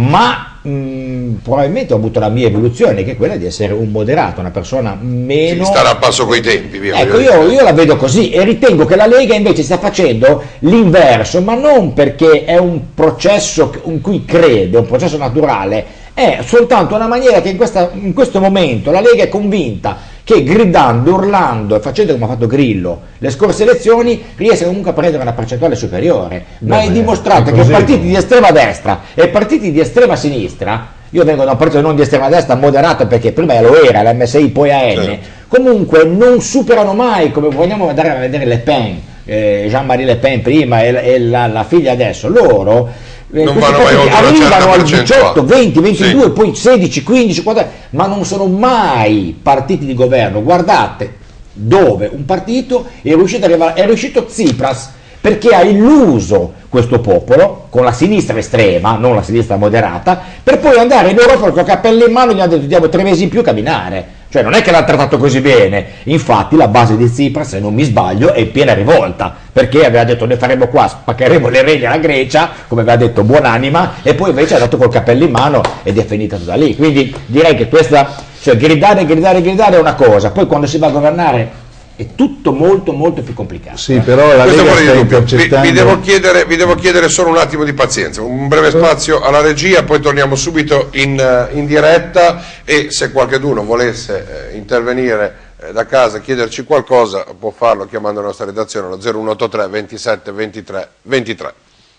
ma mh, probabilmente ho avuto la mia evoluzione, che è quella di essere un moderato, una persona meno... Sì, stare a passo coi tempi, via. Ecco, io, io la vedo così e ritengo che la Lega invece sta facendo l'inverso, ma non perché è un processo in cui crede, un processo naturale, è soltanto una maniera che in, questa, in questo momento la Lega è convinta che gridando, urlando e facendo come ha fatto Grillo le scorse elezioni riesca comunque a prendere una percentuale superiore. Ma Beh, è dimostrato è che così, partiti comunque. di estrema destra e partiti di estrema sinistra, io vengo da un partito non di estrema destra moderato perché prima lo era, l'M S I poi A N, Certo. comunque non superano mai, come vogliamo andare a vedere Le Pen, eh, Jean-Marie Le Pen prima e, e la, la figlia adesso, loro Non questi vanno mai partiti oltre una certa arrivano al percentuale. diciotto, venti, ventidue, Sì. poi sedici, quindici, quatordici, ma non sono mai partiti di governo. Guardate dove un partito è riuscito ad arrivare, è riuscito Tsipras perché ha illuso questo popolo con la sinistra estrema, non la sinistra moderata, per poi andare in Europa con i cappelli in mano e gli hanno detto diamo tre mesi in più a camminare. Cioè non è che l'ha trattato così bene, infatti la base di Tsipras, se non mi sbaglio, è in piena rivolta, perché aveva detto noi faremo qua, spaccheremo le reni alla Grecia, come aveva detto Buonanima, e poi invece ha dato col cappello in mano ed è finita da lì. Quindi direi che questa, cioè gridare, gridare, gridare è una cosa, poi quando si va a governare è tutto molto molto più complicato. Sì, però la Questo Lega fuori sta di dubbio. Vi, intercettando. vi, devo chiedere, vi devo chiedere solo un attimo di pazienza, un breve spazio alla regia, poi torniamo subito in, eh, in diretta e se qualcuno volesse eh, intervenire eh, da casa e chiederci qualcosa può farlo chiamando la nostra redazione allo zero uno otto tre ventisette ventitré ventitré.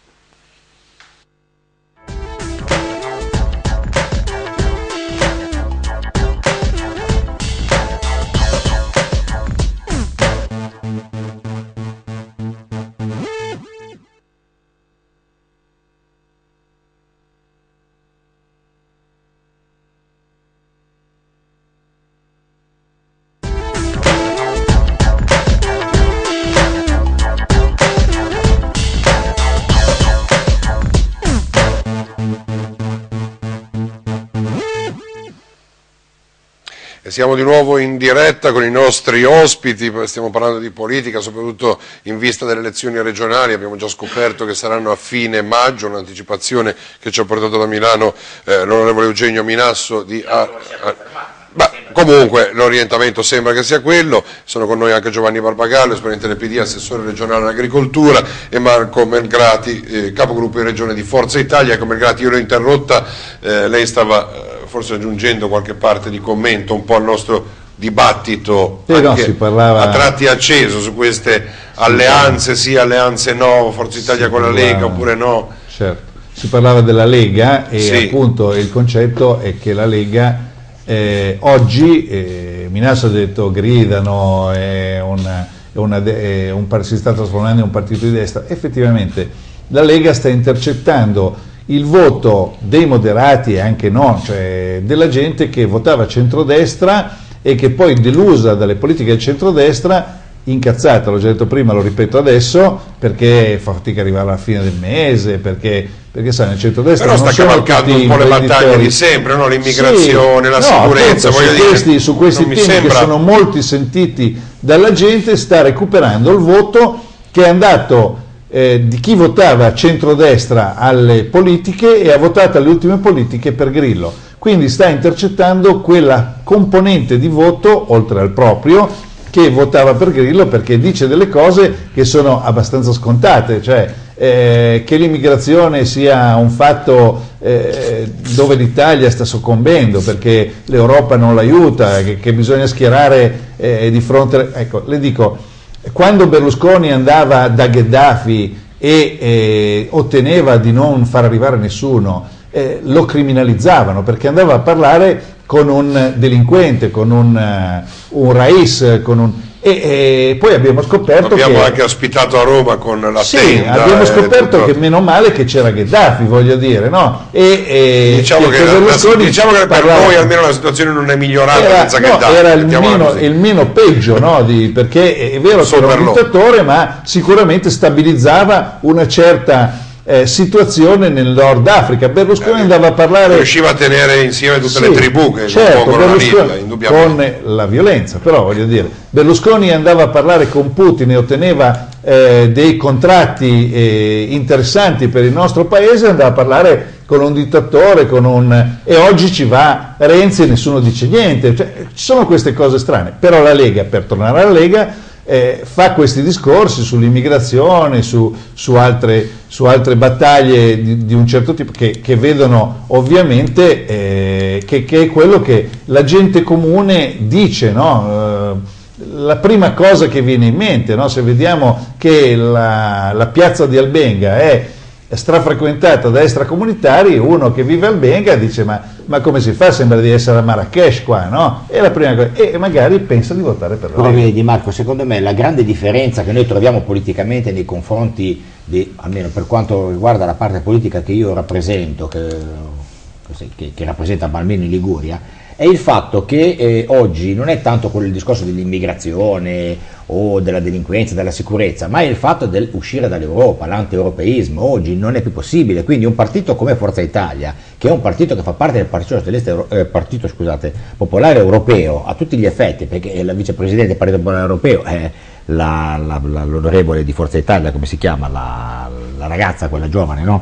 E siamo di nuovo in diretta con i nostri ospiti, stiamo parlando di politica, soprattutto in vista delle elezioni regionali, abbiamo già scoperto che saranno a fine maggio, un'anticipazione che ci ha portato da Milano eh, l'onorevole Eugenio Minasso di... A, a, Beh, comunque l'orientamento sembra che sia quello. Sono con noi anche Giovanni Barbagallo, esponente del P D, assessore regionale all'agricoltura, e Marco Melgrati, eh, capogruppo in regione di Forza Italia. Ecco Melgrati, io l'ho interrotta, eh, lei stava eh, forse aggiungendo qualche parte di commento un po' al nostro dibattito, eh no, si parlava... a tratti acceso su queste alleanze, sì, alleanze no, Forza Italia si con parlava... la Lega oppure no. Certo, si parlava della Lega e sì. appunto il concetto è che la Lega eh, oggi, eh, Minasso ha detto gridano, è una, è una, è un, si sta trasformando in un partito di destra. Effettivamente la Lega sta intercettando il voto dei moderati e anche no, cioè della gente che votava centrodestra e che poi, delusa dalle politiche del centrodestra, incazzata, l'ho già detto prima, lo ripeto adesso, perché fa fatica ad arrivare alla fine del mese, perché, perché sai, nel centrodestra però non sta cavalcando un po' le battaglie di sempre, no? L'immigrazione, sì, la no, sicurezza, appunto, voglio su dire, questi, su questi temi sembra... che sono molti sentiti dalla gente, sta recuperando il voto che è andato eh, di chi votava centrodestra alle politiche e ha votato alle ultime politiche per Grillo. Quindi sta intercettando quella componente di voto, oltre al proprio, che votava per Grillo, perché dice delle cose che sono abbastanza scontate, cioè eh, che l'immigrazione sia un fatto eh, dove l'Italia sta soccombendo perché l'Europa non l'aiuta, che, che bisogna schierare eh, di fronte... Ecco, le dico, quando Berlusconi andava da Gheddafi e eh, otteneva di non far arrivare nessuno, Eh, lo criminalizzavano perché andava a parlare con un delinquente, con un, uh, un rais, con un... E, e poi abbiamo scoperto abbiamo che... anche ospitato a Roma con la sì, tenda. abbiamo scoperto tutto... che meno male che c'era Gheddafi, voglio dire, no? E, e diciamo che, la, la, diciamo che per parlava... noi almeno la situazione non è migliorata era, senza no, Gheddafi. Era il meno, il meno peggio, no? Di, perché è vero che era un dittatore, ma sicuramente stabilizzava una certa... Eh, situazione nel Nord Africa. Berlusconi eh, andava a parlare, riusciva a tenere insieme tutte sì, le tribù che certo, compongono la Libia, indubbiamente, con la violenza, però voglio dire, Berlusconi andava a parlare con Putin e otteneva eh, dei contratti eh, interessanti per il nostro paese, andava a parlare con un dittatore, con un... e oggi ci va Renzi e nessuno dice niente, cioè, ci sono queste cose strane. Però la Lega, per tornare alla Lega, Eh, fa questi discorsi sull'immigrazione, su, su, altre, su altre battaglie di, di un certo tipo che, che vedono ovviamente eh, che, che è quello che la gente comune dice, no? Eh, la prima cosa che viene in mente, no? Se vediamo che la, la piazza di Albenga è strafrequentata da extracomunitari, uno che vive a Albenga dice ma, ma come si fa, sembra di essere a Marrakesh qua, no? È la prima cosa, e magari pensa di votare per la Lega. Però vedi Marco, secondo me la grande differenza che noi troviamo politicamente nei confronti di, almeno per quanto riguarda la parte politica che io rappresento, che, che, che rappresenta almeno in Liguria, è il fatto che eh, oggi non è tanto quello il discorso dell'immigrazione o della delinquenza, della sicurezza, ma è il fatto di uscire dall'Europa, l'anti-europeismo. Oggi non è più possibile, quindi un partito come Forza Italia, che è un partito che fa parte del Partito Socialista eh, partito, scusate, Popolare Europeo a tutti gli effetti, perché la vicepresidente del Partito Popolare Europeo è la, la, la, l'onorevole di Forza Italia, come si chiama, la, la ragazza, quella giovane, no?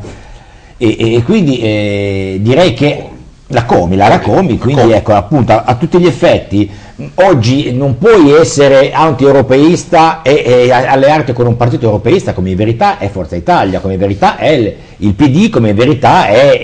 E, e quindi eh, direi che la Comi, la Racomi, quindi ecco, appunto, a, a tutti gli effetti oggi non puoi essere anti-europeista e, e allearti con un partito europeista, come in verità è Forza Italia, come in verità è il, il P D, come in verità è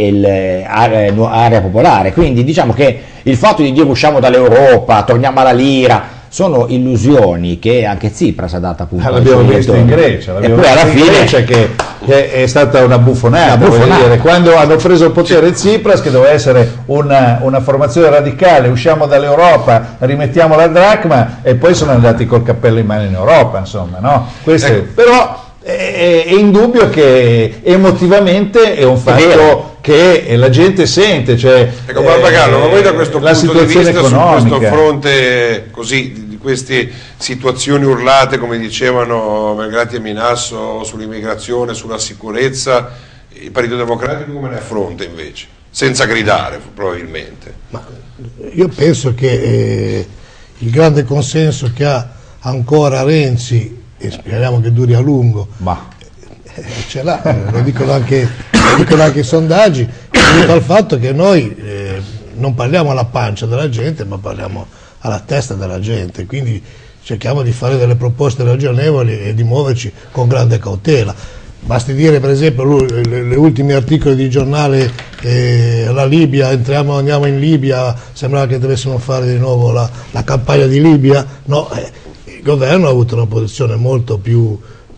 l'Area Popolare. Quindi diciamo che il fatto di dire usciamo dall'Europa, torniamo alla lira, sono illusioni che anche Tsipras ha dato appunto. Ah, l'abbiamo visto in Grecia, l'abbiamo visto alla fine in Grecia che, che è stata una buffonata, una buffonata. Dire, quando hanno preso il potere Tsipras, che doveva essere una, una formazione radicale, usciamo dall'Europa, rimettiamo la dracma, e poi sono andati col cappello in mano in Europa, insomma, no? Questo ecco. Però è, è indubbio che emotivamente è un fatto che la gente sente, cioè ecco, Barbagallo, eh, ma voi da questo la punto di vista economica. Su questo fronte così di, di queste situazioni urlate, come dicevano Melgrati e Minasso, sull'immigrazione, sulla sicurezza, il Partito Democratico come ne affronta invece? Senza gridare probabilmente. Ma io penso che eh, il grande consenso che ha ancora Renzi, e speriamo che duri a lungo, ma eh, ce l'ha, lo dicono anche, lo dicono anche i sondaggi, dovuto al fatto che noi eh, non parliamo alla pancia della gente, ma parliamo alla testa della gente, quindi cerchiamo di fare delle proposte ragionevoli e di muoverci con grande cautela. Basti dire per esempio lui, le, le ultimi articoli di giornale, eh, la Libia, entriamo, andiamo in Libia, sembrava che dovessimo fare di nuovo la, la campagna di Libia, no, eh, il governo ha avuto una posizione molto più,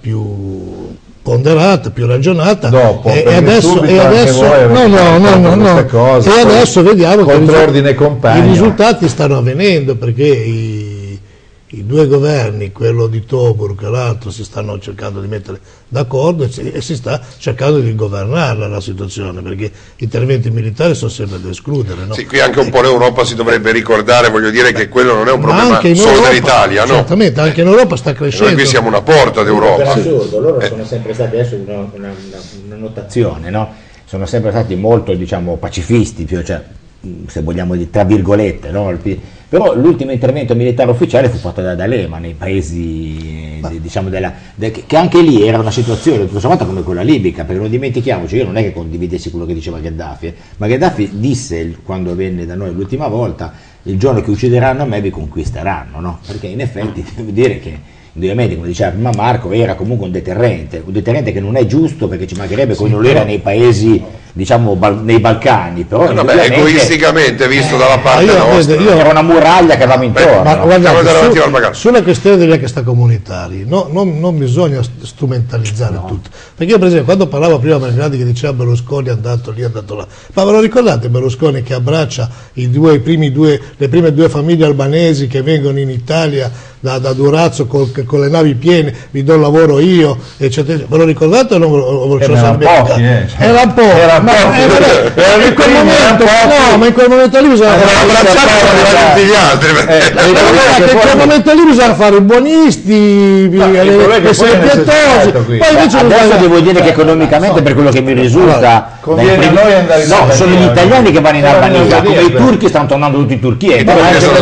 più ponderata, più ragionata, dopo, e, e adesso, e adesso, no, no, no, no, no. Cose, e adesso vediamo che i risultati stanno avvenendo, perché i, i due governi, quello di Tobruk e l'altro, si stanno cercando di mettere d'accordo e si, e si sta cercando di governarla la situazione, perché interventi militari sono sempre da escludere, no? Sì, qui anche un po' l'Europa si dovrebbe ricordare, voglio dire, che quello non è un problema solo Europa, dell'Italia, no? Certamente, anche in Europa sta crescendo. Noi qui siamo una porta d'Europa. Per assurdo, loro eh. sono sempre stati, adesso una, una, una, una notazione, no? Sono sempre stati molto, diciamo, pacifisti, più, cioè, se vogliamo dire, tra virgolette, no? Però l'ultimo intervento militare ufficiale fu fatto da D'Alema nei paesi, eh, diciamo, della, de, che anche lì era una situazione tutto sommato come quella libica, perché non dimentichiamoci, io non è che condividessi quello che diceva Gheddafi, eh, ma Gheddafi disse quando venne da noi l'ultima volta: il giorno che uccideranno a me vi conquisteranno, no? Perché in effetti devo dire che indubbiamente, come diceva prima Marco, era comunque un deterrente, un deterrente che non è giusto, perché ci mancherebbe, come non lo era nei paesi, diciamo, bal nei Balcani, però eh, vabbè, egoisticamente visto eh, dalla parte io, nostra, io, era una muraglia che avevamo intorno. Ma, no? guardate, su, sulla questione degli extracomunitari, no, non, non bisogna strumentalizzare no. tutto, perché io per esempio quando parlavo prima Belgradi che diceva Berlusconi è andato lì, è andato là, ma ve lo ricordate Berlusconi che abbraccia i due, i primi due, le prime due famiglie albanesi che vengono in Italia da, da Durazzo col, con le navi piene, vi do lavoro io, eccetera. Ve lo ricordate o non ve lo ce lo sapete? Eh, Era poco, era ma, poco, eh, vabbè, era in quel momento, no, ma in quel momento lì bisogna abbracciare tutti gli altri, in quel momento lì bisogna fare i buonisti, essere pietosi. Poi invece adesso devo dire che economicamente, per quello che mi risulta, conviene a noi andare in no, Albania, sono gli italiani che vanno in Albania, come i turchi stanno tornando tutti in Turchia, in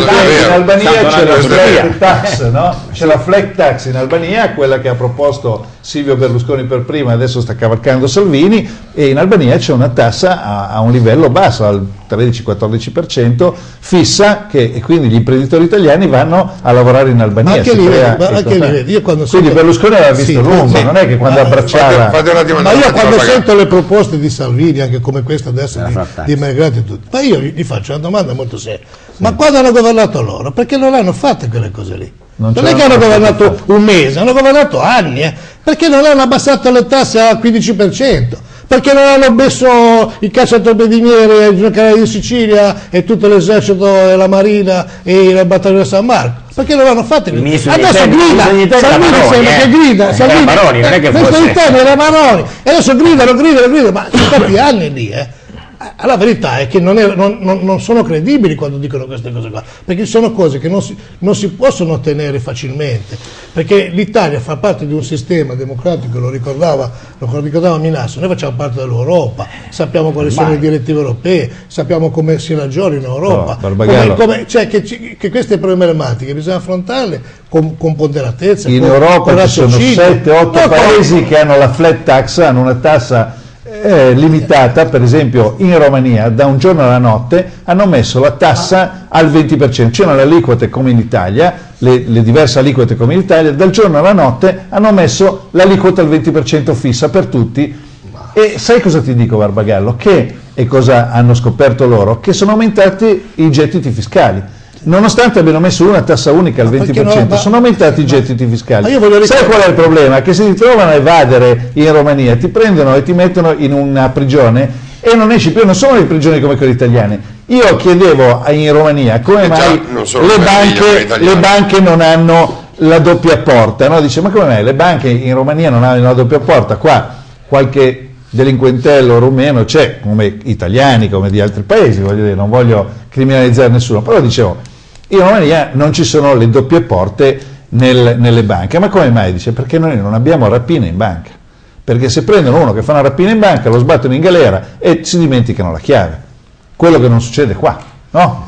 Albania c'è la flat tax, no? C'è la flat tax in Albania, quella che ha proposto Silvio Berlusconi per prima, adesso sta cavalcando Salvini, e in Albania c'è una tassa a, a un livello basso, al tredici quattordici per cento fissa, che, e quindi gli imprenditori italiani vanno a lavorare in Albania. Ma anche lì, crea, ma anche lì, io quando quindi sento... Berlusconi aveva visto sì, lungo, sì, non è che quando abbracciava... Fate, fate ma io quando sento le proposte di Salvini, anche come questa adesso, di, di Melgrati e tutto, ma io gli faccio una domanda molto seria. Sì. Ma quando hanno governato loro, perché non hanno fatte quelle cose lì? Non, non è che hanno governato un mese, hanno governato anni, eh? Perché non hanno abbassato le tasse al quindici per cento? Perché non hanno messo i cacciatorpedinieri ai canali di Sicilia e tutto l'esercito e la marina e il battaglione San Marco? Perché non l'hanno fatto? Adesso grida, Salvini sembra che grida, Salvini, Maroni, non è che fosse era Maroni, e adesso gridano, gridano, gridano, ma sono stati anni lì, eh? La verità è che non, è, non, non, non sono credibili quando dicono queste cose qua, perché sono cose che non si, non si possono ottenere facilmente, perché l'Italia fa parte di un sistema democratico, lo ricordava, lo ricordava Minasso, noi facciamo parte dell'Europa, sappiamo quali sono le direttive europee, sappiamo come si ragiona in Europa, no, come, come, cioè che, che queste problematiche bisogna affrontarle con, con ponderatezza. In con, Europa con ci sono sette otto paesi che hanno la flat tax, hanno una tassa Eh, limitata, per esempio in Romania da un giorno alla notte hanno messo la tassa al venti per cento, c'erano le aliquote come in Italia, le, le diverse aliquote come in Italia, dal giorno alla notte hanno messo l'aliquota al venti per cento fissa per tutti. E sai cosa ti dico, Barbagallo? Che, e cosa hanno scoperto loro? Che sono aumentati i gettiti fiscali. Nonostante abbiano messo una tassa unica al venti per cento, no, ma, sono aumentati i gettiti fiscali. Sai qual è il problema? Che se ti trovano a evadere in Romania, ti prendono e ti mettono in una prigione e non esci più, non sono le prigioni come quelle italiane. Io chiedevo in Romania come mai le banche, le banche non hanno la doppia porta, no? Dice, ma come mai le banche in Romania non hanno la doppia porta? Qua qualche delinquentello rumeno c'è, come italiani, come di altri paesi, voglio dire, non voglio criminalizzare nessuno, però dicevo, in Romania non ci sono le doppie porte nel, nelle banche. Ma come mai? Dice, perché noi non abbiamo rapine in banca, perché se prendono uno che fa una rapina in banca lo sbattono in galera e si dimenticano la chiave, quello che non succede qua, no?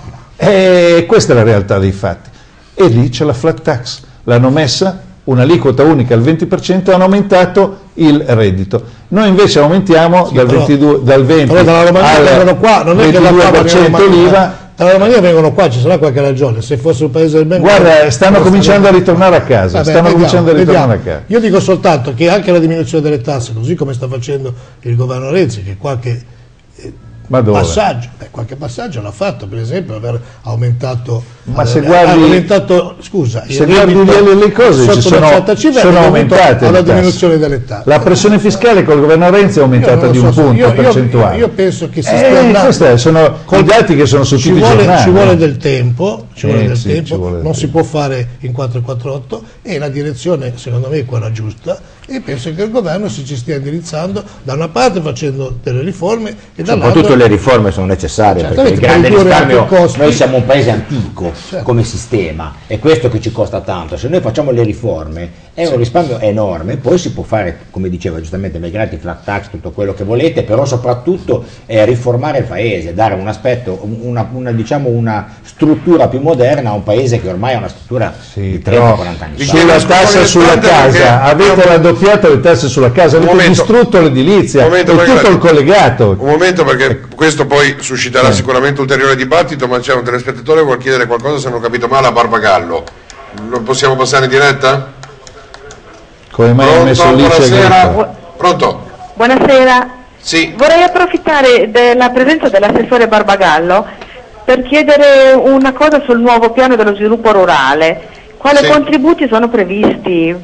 E questa è la realtà dei fatti, e lì c'è la flat tax, l'hanno messa un'aliquota unica al venti per cento e hanno aumentato il reddito. Noi invece aumentiamo sì, dal, però, ventidue, dal venti al ventidue per cento l'I V A tra Romania vengono qua, ci sarà qualche ragione, se fosse un paese del Bengala... Guarda, stanno cominciando a ritornare a casa, Vabbè, stanno vediamo, cominciando a ritornare vediamo. a casa. Io dico soltanto che anche la diminuzione delle tasse, così come sta facendo il governo Renzi, che qualche eh, Ma dove? passaggio, beh, qualche passaggio l'ha fatto, per esempio aver aumentato, Ma eh, se guardi- aumentato, scusa, se il guardi reddito le, le cose ci sotto una sono, certa cifra sono è dovuto aumentate alla le tasse. diminuzione delle tasse. La pressione fiscale col governo Renzi è Io aumentata non di lo un so, punto io- io- percentuale. Io penso che si Eh, stia andando. questi sono i dati che sono su ci tutti i vuole, giornali. ci vuole del tempo, ci vuole Eh, del sì, tempo, ci vuole del non si tempo. può fare in quattrocentoquarantotto e la direzione secondo me è quella giusta e penso che il governo si ci stia indirizzando da una parte facendo delle riforme e dall'altra... Soprattutto le riforme sono necessarie perché il Certamente, grande per ridurre anche risparmio, i costi. noi siamo un paese antico Certo. come sistema, è questo che ci costa tanto. Se noi facciamo le riforme è un risparmio enorme, poi si può fare, come diceva giustamente Melgrati, flat tax, tutto quello che volete, però soprattutto è riformare il paese, dare un aspetto, una, una, diciamo una struttura più moderna a un paese che ormai ha una struttura Sì, di però trenta quaranta anni fa. sulla tassa sulla casa avete raddoppiato le tasse sulla casa, avete momento. distrutto l'edilizia Un e momento, tutto perché- il collegato. Un momento, perché questo poi susciterà sicuramente ulteriore dibattito, ma c'è un telespettatore che vuole chiedere qualcosa, se non ho capito male, a Barbagallo. Lo possiamo passare in diretta? Come mai ha messo lì c'è buonasera. Greta? Pronto? Buonasera, Sì. vorrei approfittare della presenza dell'assessore Barbagallo per chiedere una cosa sul nuovo piano dello sviluppo rurale. Quali Sì. contributi sono previsti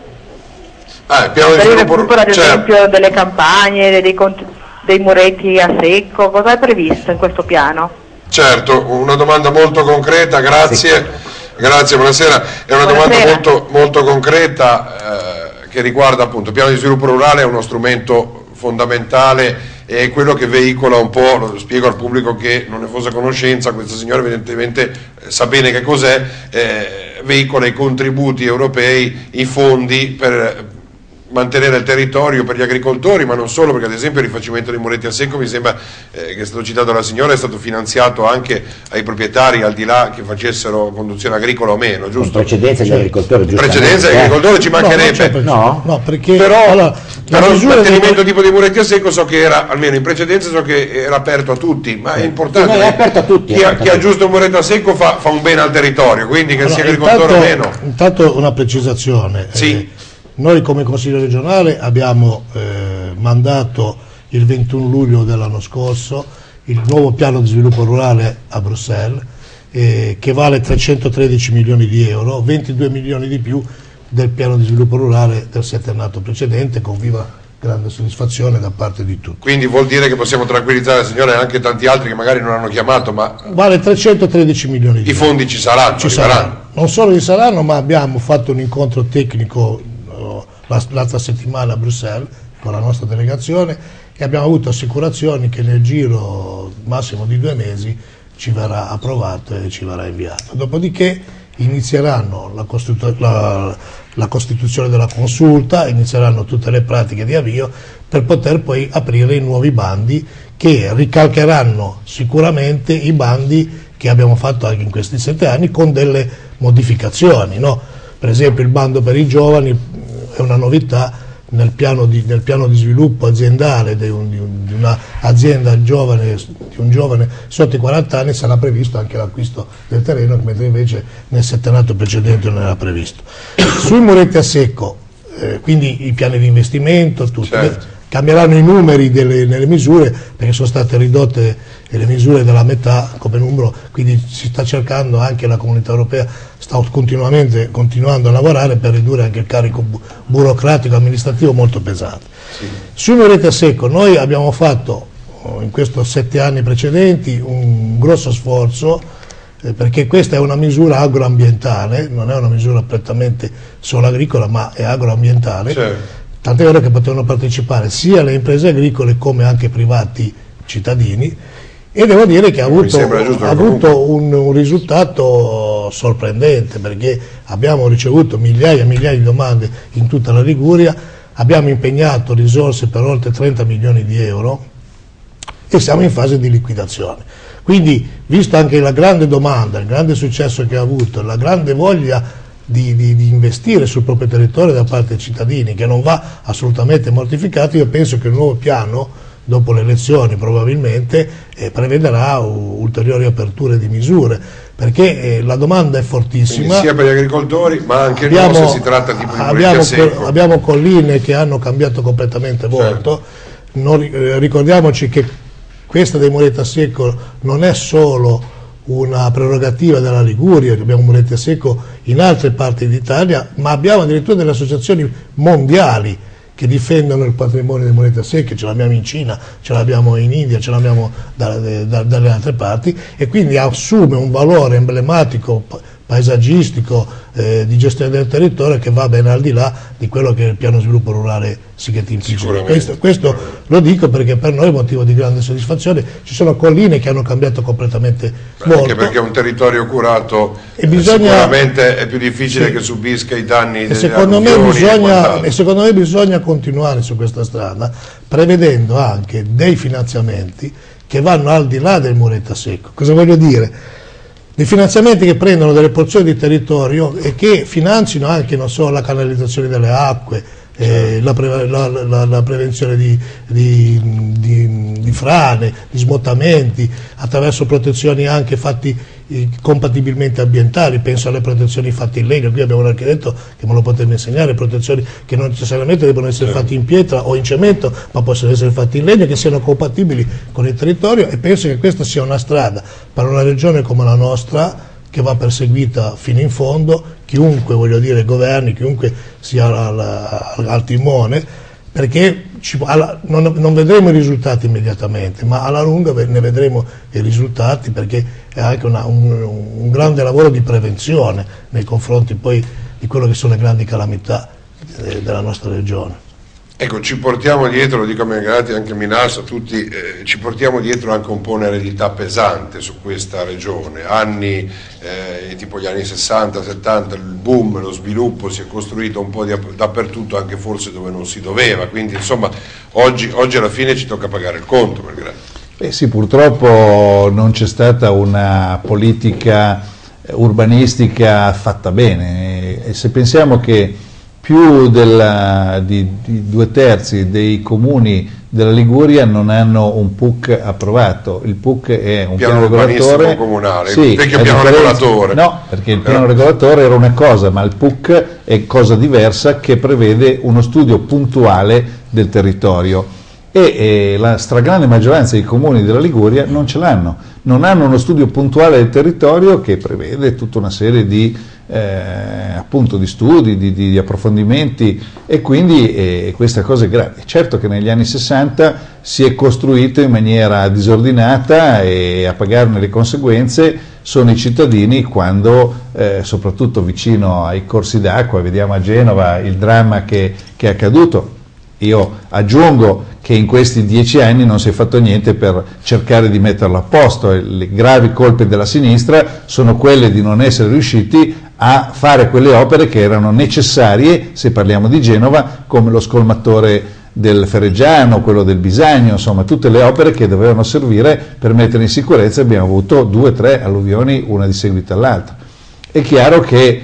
Ah, il piano di per il sviluppo recupero ad certo. esempio delle campagne, dei, cont- dei muretti a secco? Cosa è previsto in questo piano? Certo, una domanda molto concreta, grazie. Grazie, buonasera. È una domanda Buonasera. molto, molto concreta eh, che riguarda appunto il piano di sviluppo rurale, è uno strumento fondamentale, è quello che veicola un po', lo spiego al pubblico che non ne fosse a conoscenza, questa signora evidentemente eh, sa bene che cos'è, eh, veicola i contributi europei, i fondi per mantenere il territorio per gli agricoltori, ma non solo, perché ad esempio il rifacimento dei muretti a secco mi sembra eh, che è stato citato dalla signora, è stato finanziato anche ai proprietari, al di là che facessero conduzione agricola o meno, Con giusto? precedenza agli agricoltori, giustamente. Precedenza agli eh. agricoltori ci No, non c'è mancherebbe. precedenza. No? No, perché Però, allora, la però il misura mantenimento dei- tipo di muretti a secco so che era, almeno in precedenza so che era aperto a tutti, ma è importante. Sì, no, è perché aperto a tutti, è Chi, ha- aperto a chi tutti. aggiusta un muretto a secco fa, fa un bene al territorio, quindi che sia Allora, agricoltore o intanto, meno. intanto una precisazione. Sì. Eh, noi come Consiglio regionale abbiamo eh, mandato il ventuno luglio dell'anno scorso il nuovo piano di sviluppo rurale a Bruxelles eh, che vale trecentotredici milioni di euro, ventidue milioni di più del piano di sviluppo rurale del settennato precedente, con viva grande soddisfazione da parte di tutti. Quindi vuol dire che possiamo tranquillizzare la signora e anche tanti altri che magari non hanno chiamato, ma Vale trecentotredici milioni di i euro. fondi ci saranno, Ci arriveranno. saranno. Non solo ci saranno, ma abbiamo fatto un incontro tecnico eh, la- l'altra settimana a Bruxelles con la nostra delegazione e abbiamo avuto assicurazioni che nel giro massimo di due mesi ci verrà approvato e ci verrà inviato. Dopodiché inizieranno la, costitu- la- la costituzione della consulta, inizieranno tutte le pratiche di avvio per poter poi aprire i nuovi bandi che ricalcheranno sicuramente i bandi che abbiamo fatto anche in questi sette anni con delle modificazioni, no? Per esempio il bando per i giovani è una novità nel piano di, nel piano di sviluppo aziendale di, un, di, un, di un'azienda giovane, di un giovane sotto i quaranta anni sarà previsto anche l'acquisto del terreno, mentre invece nel settennato precedente non era previsto. Sui muretti a secco, eh, quindi i piani di investimento, tutto. Certo. Cambieranno i numeri delle, nelle misure perché sono state ridotte le misure della metà come numero, quindi si sta cercando, anche la Comunità Europea sta continuamente continuando a lavorare per ridurre anche il carico bu- burocratico amministrativo molto pesante. Sì. Sui muretti a secco noi abbiamo fatto oh, in questi sette anni precedenti un grosso sforzo eh, perché questa è una misura agroambientale, non è una misura prettamente solo agricola ma è agroambientale. Certo. Tant'è vero che potevano partecipare sia le imprese agricole come anche privati cittadini e devo dire che ha Mi avuto, sembra giusto ha che avuto un, un risultato sorprendente perché abbiamo ricevuto migliaia e migliaia di domande in tutta la Liguria, abbiamo impegnato risorse per oltre trenta milioni di euro e siamo in fase di liquidazione. Quindi, visto anche la grande domanda, il grande successo che ha avuto, la grande voglia Di, di, di investire sul proprio territorio da parte dei cittadini, che non va assolutamente mortificato, io penso che il nuovo piano dopo le elezioni probabilmente, eh, prevederà uh, ulteriori aperture di misure, perché eh, la domanda è fortissima. Quindi sia per gli agricoltori, ma anche abbiamo, no, se si tratta di abbiamo, co abbiamo colline che hanno cambiato completamente volto. Certo. Non, eh, ricordiamoci che questa dei muleti a secco non è solo una prerogativa della Liguria, che abbiamo muleti a secco in altre parti d'Italia, ma abbiamo addirittura delle associazioni mondiali che difendono il patrimonio dei muleti a secco. Ce l'abbiamo in Cina, ce l'abbiamo in India, ce l'abbiamo da, da, dalle altre parti, e quindi assume un valore emblematico, paesaggistico, eh, di gestione del territorio, che va ben al di là di quello che è il piano sviluppo rurale Sighetti-Impicino. Questo, questo lo dico perché per noi è motivo di grande soddisfazione. Ci sono colline che hanno cambiato completamente volto. Anche perché è un territorio curato, e bisogna, sicuramente è più difficile, sì, che subisca i danni e delle secondo me bisogna, e secondo me bisogna continuare su questa strada, prevedendo anche dei finanziamenti che vanno al di là del muretto a secco. Cosa voglio dire? Dei finanziamenti che prendono delle porzioni di territorio e che finanzino anche, non so, la canalizzazione delle acque, eh, la, pre la, la, la prevenzione di, di, di, di frane, di smottamenti, attraverso protezioni anche fatti eh, compatibilmente ambientali. Penso alle protezioni fatte in legno. Qui abbiamo un architetto che me lo potrebbe insegnare, protezioni che non necessariamente devono essere fatte in pietra o in cemento, ma possono essere fatte in legno, che siano compatibili con il territorio, e penso che questa sia una strada per una regione come la nostra che va perseguita fino in fondo, chiunque, voglio dire, governi, chiunque sia al, al, al timone, perché ci, alla, non, non vedremo i risultati immediatamente, ma alla lunga ne vedremo i risultati, perché è anche una, un, un grande lavoro di prevenzione nei confronti poi di quello che sono le grandi calamità eh, della nostra regione. Ecco, ci portiamo dietro, lo dico a Mengalati, anche a Minalsa, tutti, eh, ci portiamo dietro anche un po' un'eredità pesante su questa regione. Anni, eh, tipo gli anni sessanta, settanta, il boom, lo sviluppo si è costruito un po' di, dappertutto, anche forse dove non si doveva, quindi insomma oggi, oggi alla fine ci tocca pagare il conto. Perché... Eh sì, purtroppo non c'è stata una politica urbanistica fatta bene, e se pensiamo che più della, di, di due terzi dei comuni della Liguria non hanno un P U C approvato. Il P U C è un piano, piano regolatore comunale, sì, il vecchio piano regolatore. No, perché il piano regolatore era una cosa, ma il P U C è cosa diversa, che prevede uno studio puntuale del territorio, e, e la stragrande maggioranza dei comuni della Liguria non ce l'hanno, non hanno uno studio puntuale del territorio che prevede tutta una serie di Eh, appunto di studi, di, di, di approfondimenti, e quindi eh, questa cosa è grave. Certo che negli anni sessanta si è costruito in maniera disordinata, e a pagarne le conseguenze sono i cittadini, quando eh, soprattutto vicino ai corsi d'acqua, vediamo a Genova il dramma che, che è accaduto. Io aggiungo che in questi dieci anni non si è fatto niente per cercare di metterlo a posto. Le gravi colpe della sinistra sono quelle di non essere riusciti a fare quelle opere che erano necessarie, se parliamo di Genova, come lo scolmatore del Ferreggiano, quello del Bisagno, insomma tutte le opere che dovevano servire per mettere in sicurezza. Abbiamo avuto due o tre alluvioni, una di seguito all'altra. È chiaro che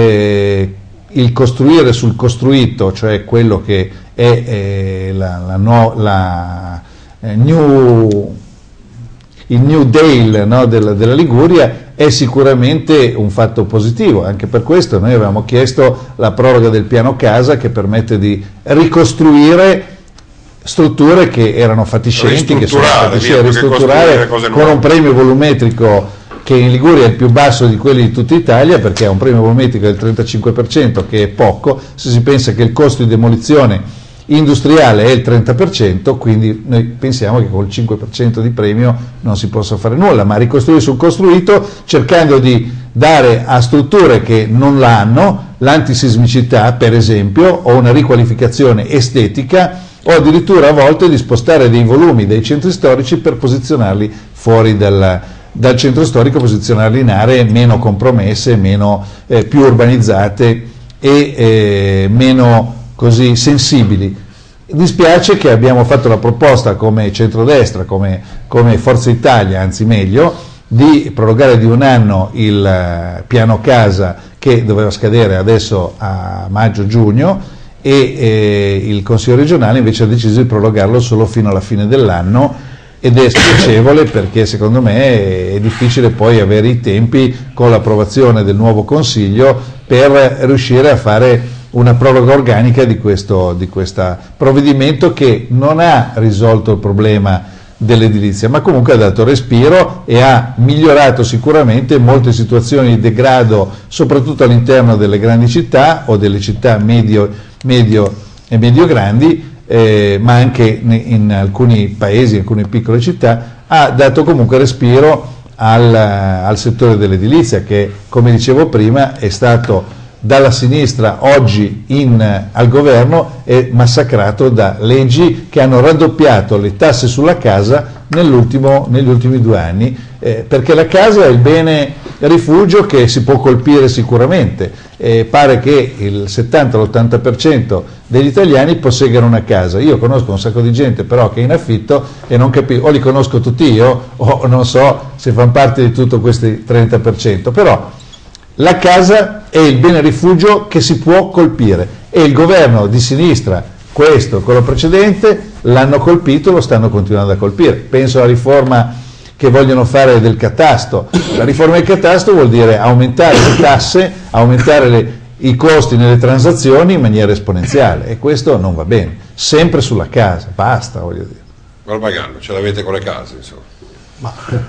eh, il costruire sul costruito, cioè quello che è eh, la, la, no, la eh, new, il New Deal, no, della, della Liguria, è sicuramente un fatto positivo. Anche per questo noi avevamo chiesto la proroga del piano casa, che permette di ricostruire strutture che erano fatiscenti, che sono fatiscenti, ristrutturare con un premio volumetrico che in Liguria è il più basso di quelli di tutta Italia, perché ha un premio volumetrico del trentacinque per cento, che è poco se si pensa che il costo di demolizione industriale è il trenta per cento, quindi noi pensiamo che col cinque per cento di premio non si possa fare nulla, ma ricostruire sul costruito, cercando di dare a strutture che non l'hanno l'antisismicità, per esempio, o una riqualificazione estetica, o addirittura a volte di spostare dei volumi dei centri storici per posizionarli fuori dal, dal centro storico, posizionarli in aree meno compromesse, meno, eh, più urbanizzate e eh, meno così sensibili. Dispiace che abbiamo fatto la proposta come centrodestra, come, come Forza Italia, anzi meglio, di prorogare di un anno il piano casa, che doveva scadere adesso a maggio-giugno, e eh, il Consiglio regionale invece ha deciso di prorogarlo solo fino alla fine dell'anno, ed è spiacevole perché secondo me è difficile poi avere i tempi con l'approvazione del nuovo Consiglio per riuscire a fare una proroga organica di questo di questo provvedimento che non ha risolto il problema dell'edilizia, ma comunque ha dato respiro e ha migliorato sicuramente molte situazioni di degrado, soprattutto all'interno delle grandi città o delle città medio, medio e medio grandi, eh, ma anche in alcuni paesi, in alcune piccole città, ha dato comunque respiro al, al settore dell'edilizia che, come dicevo prima, è stato dalla sinistra oggi in, al governo è massacrato da leggi che hanno raddoppiato le tasse sulla casa nell'ultimo, negli ultimi due anni, eh, perché la casa è il bene rifugio che si può colpire sicuramente. Eh, pare che il settanta l'ottanta per cento degli italiani posseggano una casa. Io conosco un sacco di gente però che è in affitto e non capisco, o li conosco tutti io o non so se fanno parte di tutto questo trenta per cento, però la casa è il bene rifugio che si può colpire e il governo di sinistra, questo, quello precedente, l'hanno colpito e lo stanno continuando a colpire. Penso alla riforma che vogliono fare del catasto. La riforma del catasto vuol dire aumentare le tasse, aumentare le, i costi nelle transazioni in maniera esponenziale e questo non va bene, sempre sulla casa, basta, voglio dire. Barbagallo, ce l'avete con le case, insomma. Ma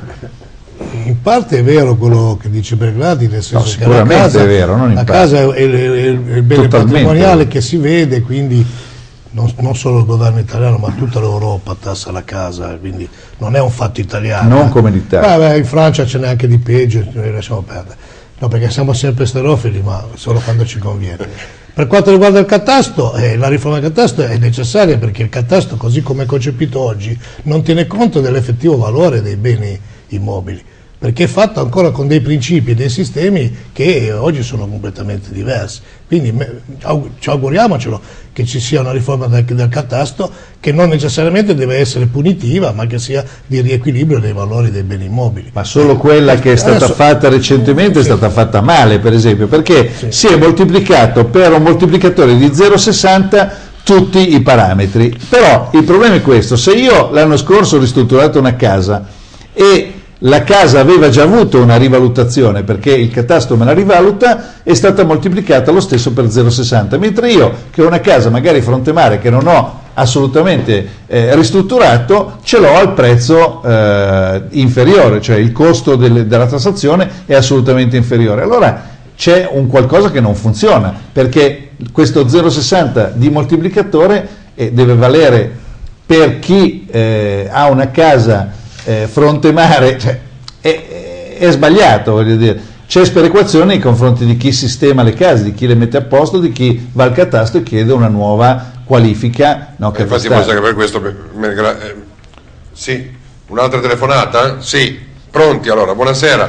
in parte è vero quello che dice Bergladi, nel senso no, che sicuramente la casa, è vero, non in la parte. casa è, è, è, è il bene Totalmente patrimoniale che si vede, quindi non, non solo il governo italiano ma tutta l'Europa tassa la casa, quindi non è un fatto italiano. Non come l'Italia. Beh, in Francia ce n'è anche di peggio, noi lasciamo perdere. No, perché siamo sempre sterofili, ma solo quando ci conviene. Per quanto riguarda il catasto, eh, la riforma del catasto è necessaria perché il catasto, così come è concepito oggi, non tiene conto dell'effettivo valore dei beni immobili, perché è fatto ancora con dei principi e dei sistemi che oggi sono completamente diversi. Quindi me, ci auguriamocelo che ci sia una riforma del, del catasto che non necessariamente deve essere punitiva, ma che sia di riequilibrio dei valori dei beni immobili. Ma solo quella che è stata Adesso, fatta recentemente sì. È stata fatta male, per esempio, perché sì. si è moltiplicato per un moltiplicatore di zero virgola sessanta tutti i parametri. Però il problema è questo: se io l'anno scorso ho ristrutturato una casa e la casa aveva già avuto una rivalutazione perché il catasto me la rivaluta, è stata moltiplicata lo stesso per zero virgola sessanta, mentre io che ho una casa magari fronte mare che non ho assolutamente eh, ristrutturato, ce l'ho al prezzo eh, inferiore, cioè il costo delle, della tassazione è assolutamente inferiore. Allora c'è un qualcosa che non funziona, perché questo zero virgola sessanta di moltiplicatore eh, deve valere per chi eh, ha una casa Eh, fronte mare, cioè, è, è sbagliato, voglio dire. C'è sperequazione nei confronti di chi sistema le case, di chi le mette a posto, di chi va al catasto e chiede una nuova qualifica. No, eh, infatti forse che per questo me, me, eh, sì, un'altra telefonata? Sì, pronti allora, buonasera.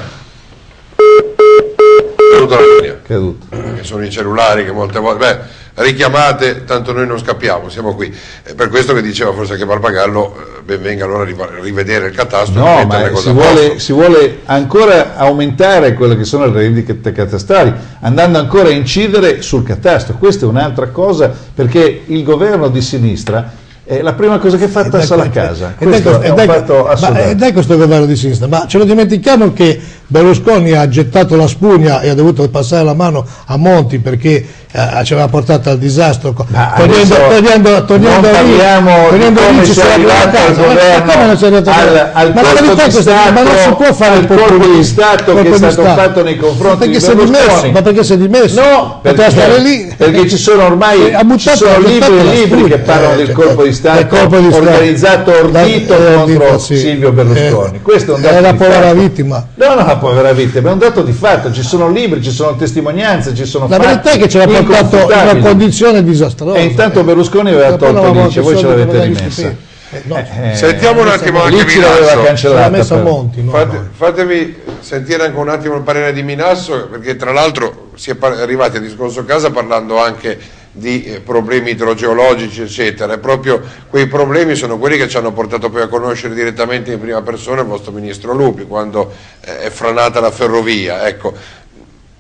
Caduto la linea. Caduto. Che sono i cellulari che molte volte, beh, richiamate, tanto noi non scappiamo, siamo qui. È per questo che diceva forse che Barbagallo, eh, ben venga allora a rivedere il catasto. No, ma si vuole, si vuole ancora aumentare quelle che sono le rendite catastali, andando ancora a incidere sul catasto. Questa è un'altra cosa, perché il governo di sinistra è la prima cosa che fa tassa alla casa. Ed è, questo è un fatto assolutamente. Ed è questo governo di sinistra, ma ce lo dimentichiamo che Berlusconi ha gettato la spugna e ha dovuto passare la mano a Monti perché eh, ci aveva portato al disastro, togliendo, togliendo, togliendo parliamo togliendo di come si è arrivato al governo, al, al ma la verità è questa, ma non si può fare il colpo di Stato che è stato Stato. fatto nei confronti perché di Berlusconi. Ma perché si è dimesso? No, perché, stare lì. perché ci sono ormai ci sono libri e libri che parlano del colpo di Stato organizzato ordito contro Silvio Berlusconi. Questo è un dato è la di povera fatto. vittima. No, no, la povera vittima, è un dato di fatto, ci sono libri, ci sono testimonianze, ci sono la fatti. La verità è che ce l'ha portato in una condizione disastrosa. E intanto Berlusconi aveva tolto l'I C E, voi ce l'avete rimessa. Eh, no. eh, Sentiamo un attimo anche Minasso. L'aveva cancellata. Messa a Monti, no, Fate, no. Fatemi sentire anche un attimo il parere di Minasso, perché tra l'altro si è arrivati a discorso casa parlando anche di eh, problemi idrogeologici eccetera, e proprio quei problemi sono quelli che ci hanno portato poi a conoscere direttamente in prima persona il vostro ministro Lupi quando eh, è franata la ferrovia. Ecco,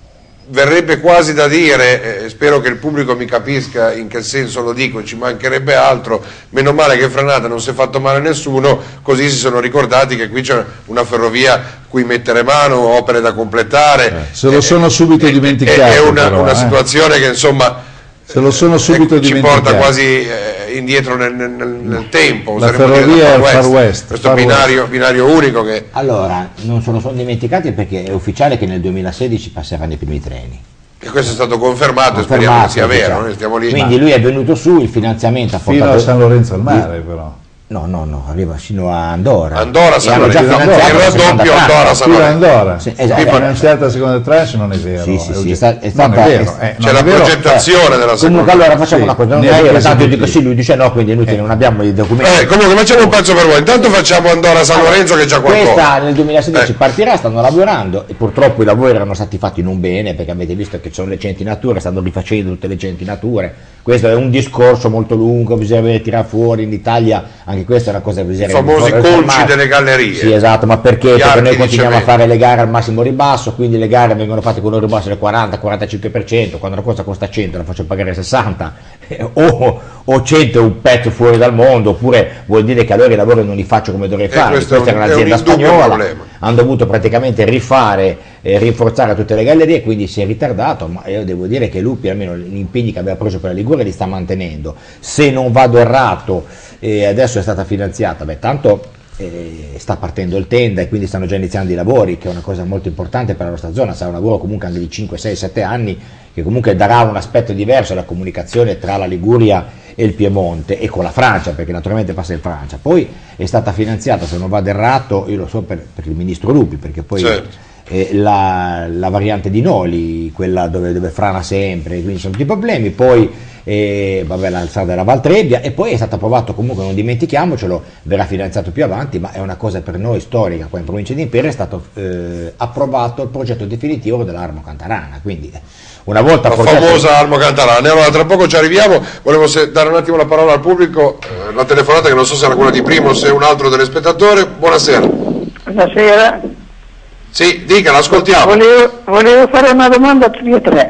verrebbe quasi da dire, eh, spero che il pubblico mi capisca in che senso lo dico, ci mancherebbe altro, meno male che Franata non si è fatto male a nessuno, così si sono ricordati che qui c'è una ferrovia cui mettere mano, opere da completare. Eh, se lo sono subito eh, dimenticato. È una, però, una eh. situazione che insomma se lo sono subito eh, ci dimenticato. porta quasi eh, indietro nel, nel, nel tempo. La ferrovia è il Far West. Questo Far binario, West. binario unico che... Allora, non se lo sono dimenticati perché è ufficiale che nel duemilasedici passeranno i primi treni. E questo è stato confermato, Confermato, e speriamo che sia vero, diciamo. noi stiamo lì. Quindi lui è venuto su, il finanziamento ha Fino portato... a San Lorenzo al Mare, però. No, no, no, arriva fino a Andorra. Andorra, San Hanno già Lorenzo, finanziato il la seconda raddoppio tranche. Andorra, San Fino a Lorenzo. Andorra. Sì, esatto. Sì, finanziata la seconda tranche non è vero. Sì, sì, è sì, oggetto- è sta- è non stata- è vero. è- eh, C'è non la è vero. progettazione della seconda. Comunque allora facciamo Sì, una cosa, non ne è aveva io tanto esecutivi. dico sì, lui dice no, quindi è inutile, non abbiamo i documenti. Eh, comunque facciamo un pezzo per voi, intanto facciamo Andorra San Lorenzo che è già qualcosa. Questa nel duemilasedici Eh. partirà, stanno lavorando e purtroppo i lavori erano stati fatti non bene perché avete visto che ci sono le centinature, stanno rifacendo tutte le centinature. Questo è un discorso molto lungo, bisogna tirare fuori in Italia, anche questa è una cosa che bisogna I famosi riformare. colci delle gallerie. Sì, esatto, ma perché? Gli Perché archi noi di continuiamo a cemento. fare le gare al massimo ribasso, quindi le gare vengono fatte con un ribasso del quaranta quarantacinque per cento, quando una cosa costa cento la faccio pagare sessanta, eh, o, o cento è un pezzo fuori dal mondo, oppure vuol dire che allora i lavori non li faccio come dovrei fare. questo è Questa un- era è un un'azienda indubbio spagnola, problema. hanno dovuto praticamente rifare e rinforzare tutte le gallerie, quindi si è ritardato, ma io devo dire che Lupi almeno gli impegni che aveva preso per la Liguria li sta mantenendo. Se non vado errato, eh, adesso è stata finanziata, beh tanto eh, sta partendo il tenda e quindi stanno già iniziando i lavori, che è una cosa molto importante per la nostra zona, sarà un lavoro comunque anche di cinque, sei, sette anni che comunque darà un aspetto diverso alla comunicazione tra la Liguria e il Piemonte e con la Francia, perché naturalmente passa in Francia. Poi è stata finanziata, se non vado errato, io lo so per, per il ministro Lupi, perché poi Certo. eh, la, la variante di Noli, quella dove, dove frana sempre, quindi sono tutti problemi, poi eh, vabbè, l'alzata della Valtrebbia, e poi è stato approvato comunque, non dimentichiamocelo, verrà finanziato più avanti, ma è una cosa per noi storica, qua in provincia di Imperia è stato eh, approvato il progetto definitivo dell'Armo Cantarana, quindi una volta La progetto- famosa Armo Cantarana. Allora tra poco ci arriviamo, volevo se- dare un attimo la parola al pubblico, eh, la telefonata che non so se era quella di prima o se è un altro telespettatore. Buonasera. Buonasera, Sì, dica, l'ascoltiamo. volevo, volevo fare una domanda a tutti e tre.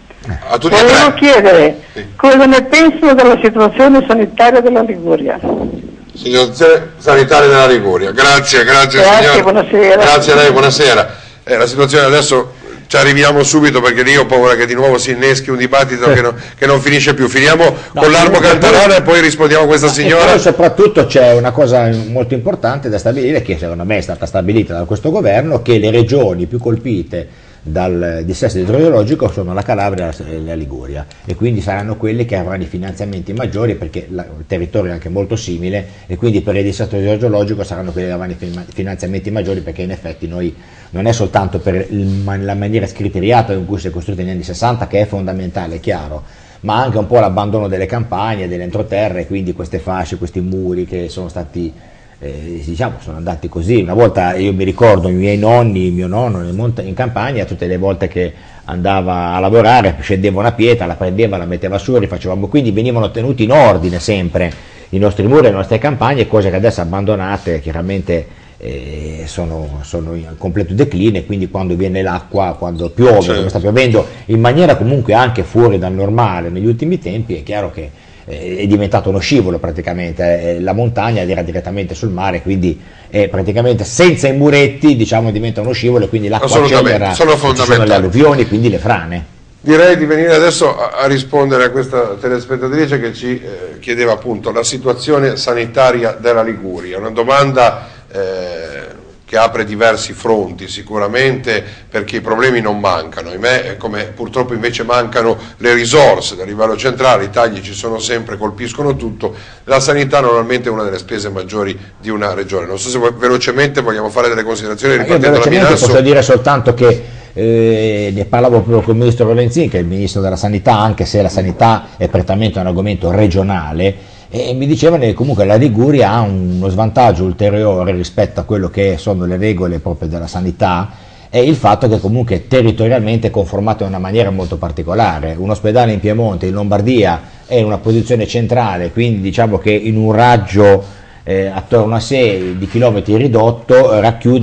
A tutti e Volevo tre. chiedere Sì. cosa ne pensano della situazione sanitaria della Liguria. Situazione sanitaria della Liguria. Grazie, grazie, Grazie, signora. buonasera. Grazie a lei, buonasera. Eh, la situazione adesso ci arriviamo subito perché lì ho paura che di nuovo si inneschi un dibattito che, no- che non finisce più. Finiamo con l'Armo comunque Cantarana e poi rispondiamo a questa E signora. poi soprattutto c'è una cosa molto importante da stabilire, che secondo me è stata stabilita da questo governo, che le regioni più colpite dal dissesto idrogeologico sono la Calabria e la Liguria, e quindi saranno quelli che avranno i finanziamenti maggiori, perché la- il territorio è anche molto simile, e quindi per il dissesto idrogeologico saranno quelli che avranno i fin- finanziamenti maggiori, perché in effetti noi non è soltanto per il man- la maniera scriteriata in cui si è costruita negli anni sessanta, che è fondamentale, è chiaro, ma anche un po' l'abbandono delle campagne, delle entroterre, quindi queste fasce, questi muri che sono stati, eh, diciamo, sono andati così. Una volta io mi ricordo i miei nonni, mio nonno in, monta- in campagna, tutte le volte che andava a lavorare scendeva una pietra, la prendeva, la metteva su, rifacevamo, quindi venivano tenuti in ordine sempre i nostri muri, le nostre campagne, cose che adesso abbandonate chiaramente eh, sono, sono in completo declino, e quindi quando viene l'acqua, quando piove, Certo. come sta piovendo in maniera comunque anche fuori dal normale negli ultimi tempi, è chiaro che eh, è diventato uno scivolo praticamente, eh, la montagna era direttamente sul mare, quindi è praticamente senza i muretti, diciamo, diventa uno scivolo, e quindi l'acqua Assolutamente, accelera, sono ci sono le fondamentali. alluvioni, quindi le frane. Direi di venire adesso a, a rispondere a questa telespettatrice che ci eh, chiedeva appunto la situazione sanitaria della Liguria, una domanda eh, che apre diversi fronti sicuramente, perché i problemi non mancano, ahimè, come purtroppo invece mancano le risorse da livello centrale, i tagli ci sono sempre, colpiscono tutto, la sanità normalmente è una delle spese maggiori di una regione. Non so se voi, velocemente vogliamo fare delle considerazioni Io ripartendo da velocemente Minasso. posso dire soltanto che eh, ne parlavo proprio con il ministro Lorenzin, che è il ministro della sanità, anche se la sanità è prettamente un argomento regionale, e mi dicevano che comunque la Liguria ha uno svantaggio ulteriore rispetto a quello che sono le regole proprio della sanità, è il fatto che comunque territorialmente è conformato in una maniera molto particolare. Un ospedale in Piemonte, in Lombardia, è in una posizione centrale, quindi diciamo che in un raggio eh, attorno a sé di chilometri ridotto eh, racchiude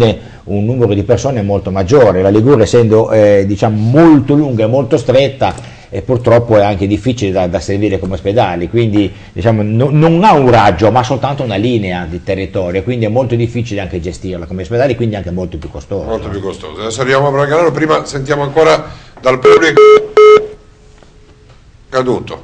un numero di persone molto maggiore. La Liguria, essendo eh, diciamo molto lunga e molto stretta, e purtroppo è anche difficile da, da servire come ospedali, quindi diciamo, no, non ha un raggio ma soltanto una linea di territorio, quindi è molto difficile anche gestirla come ospedali, quindi anche molto più costoso. Molto più costoso. Adesso arriviamo a Barbagallo, prima sentiamo ancora dal pubblico. Caduto,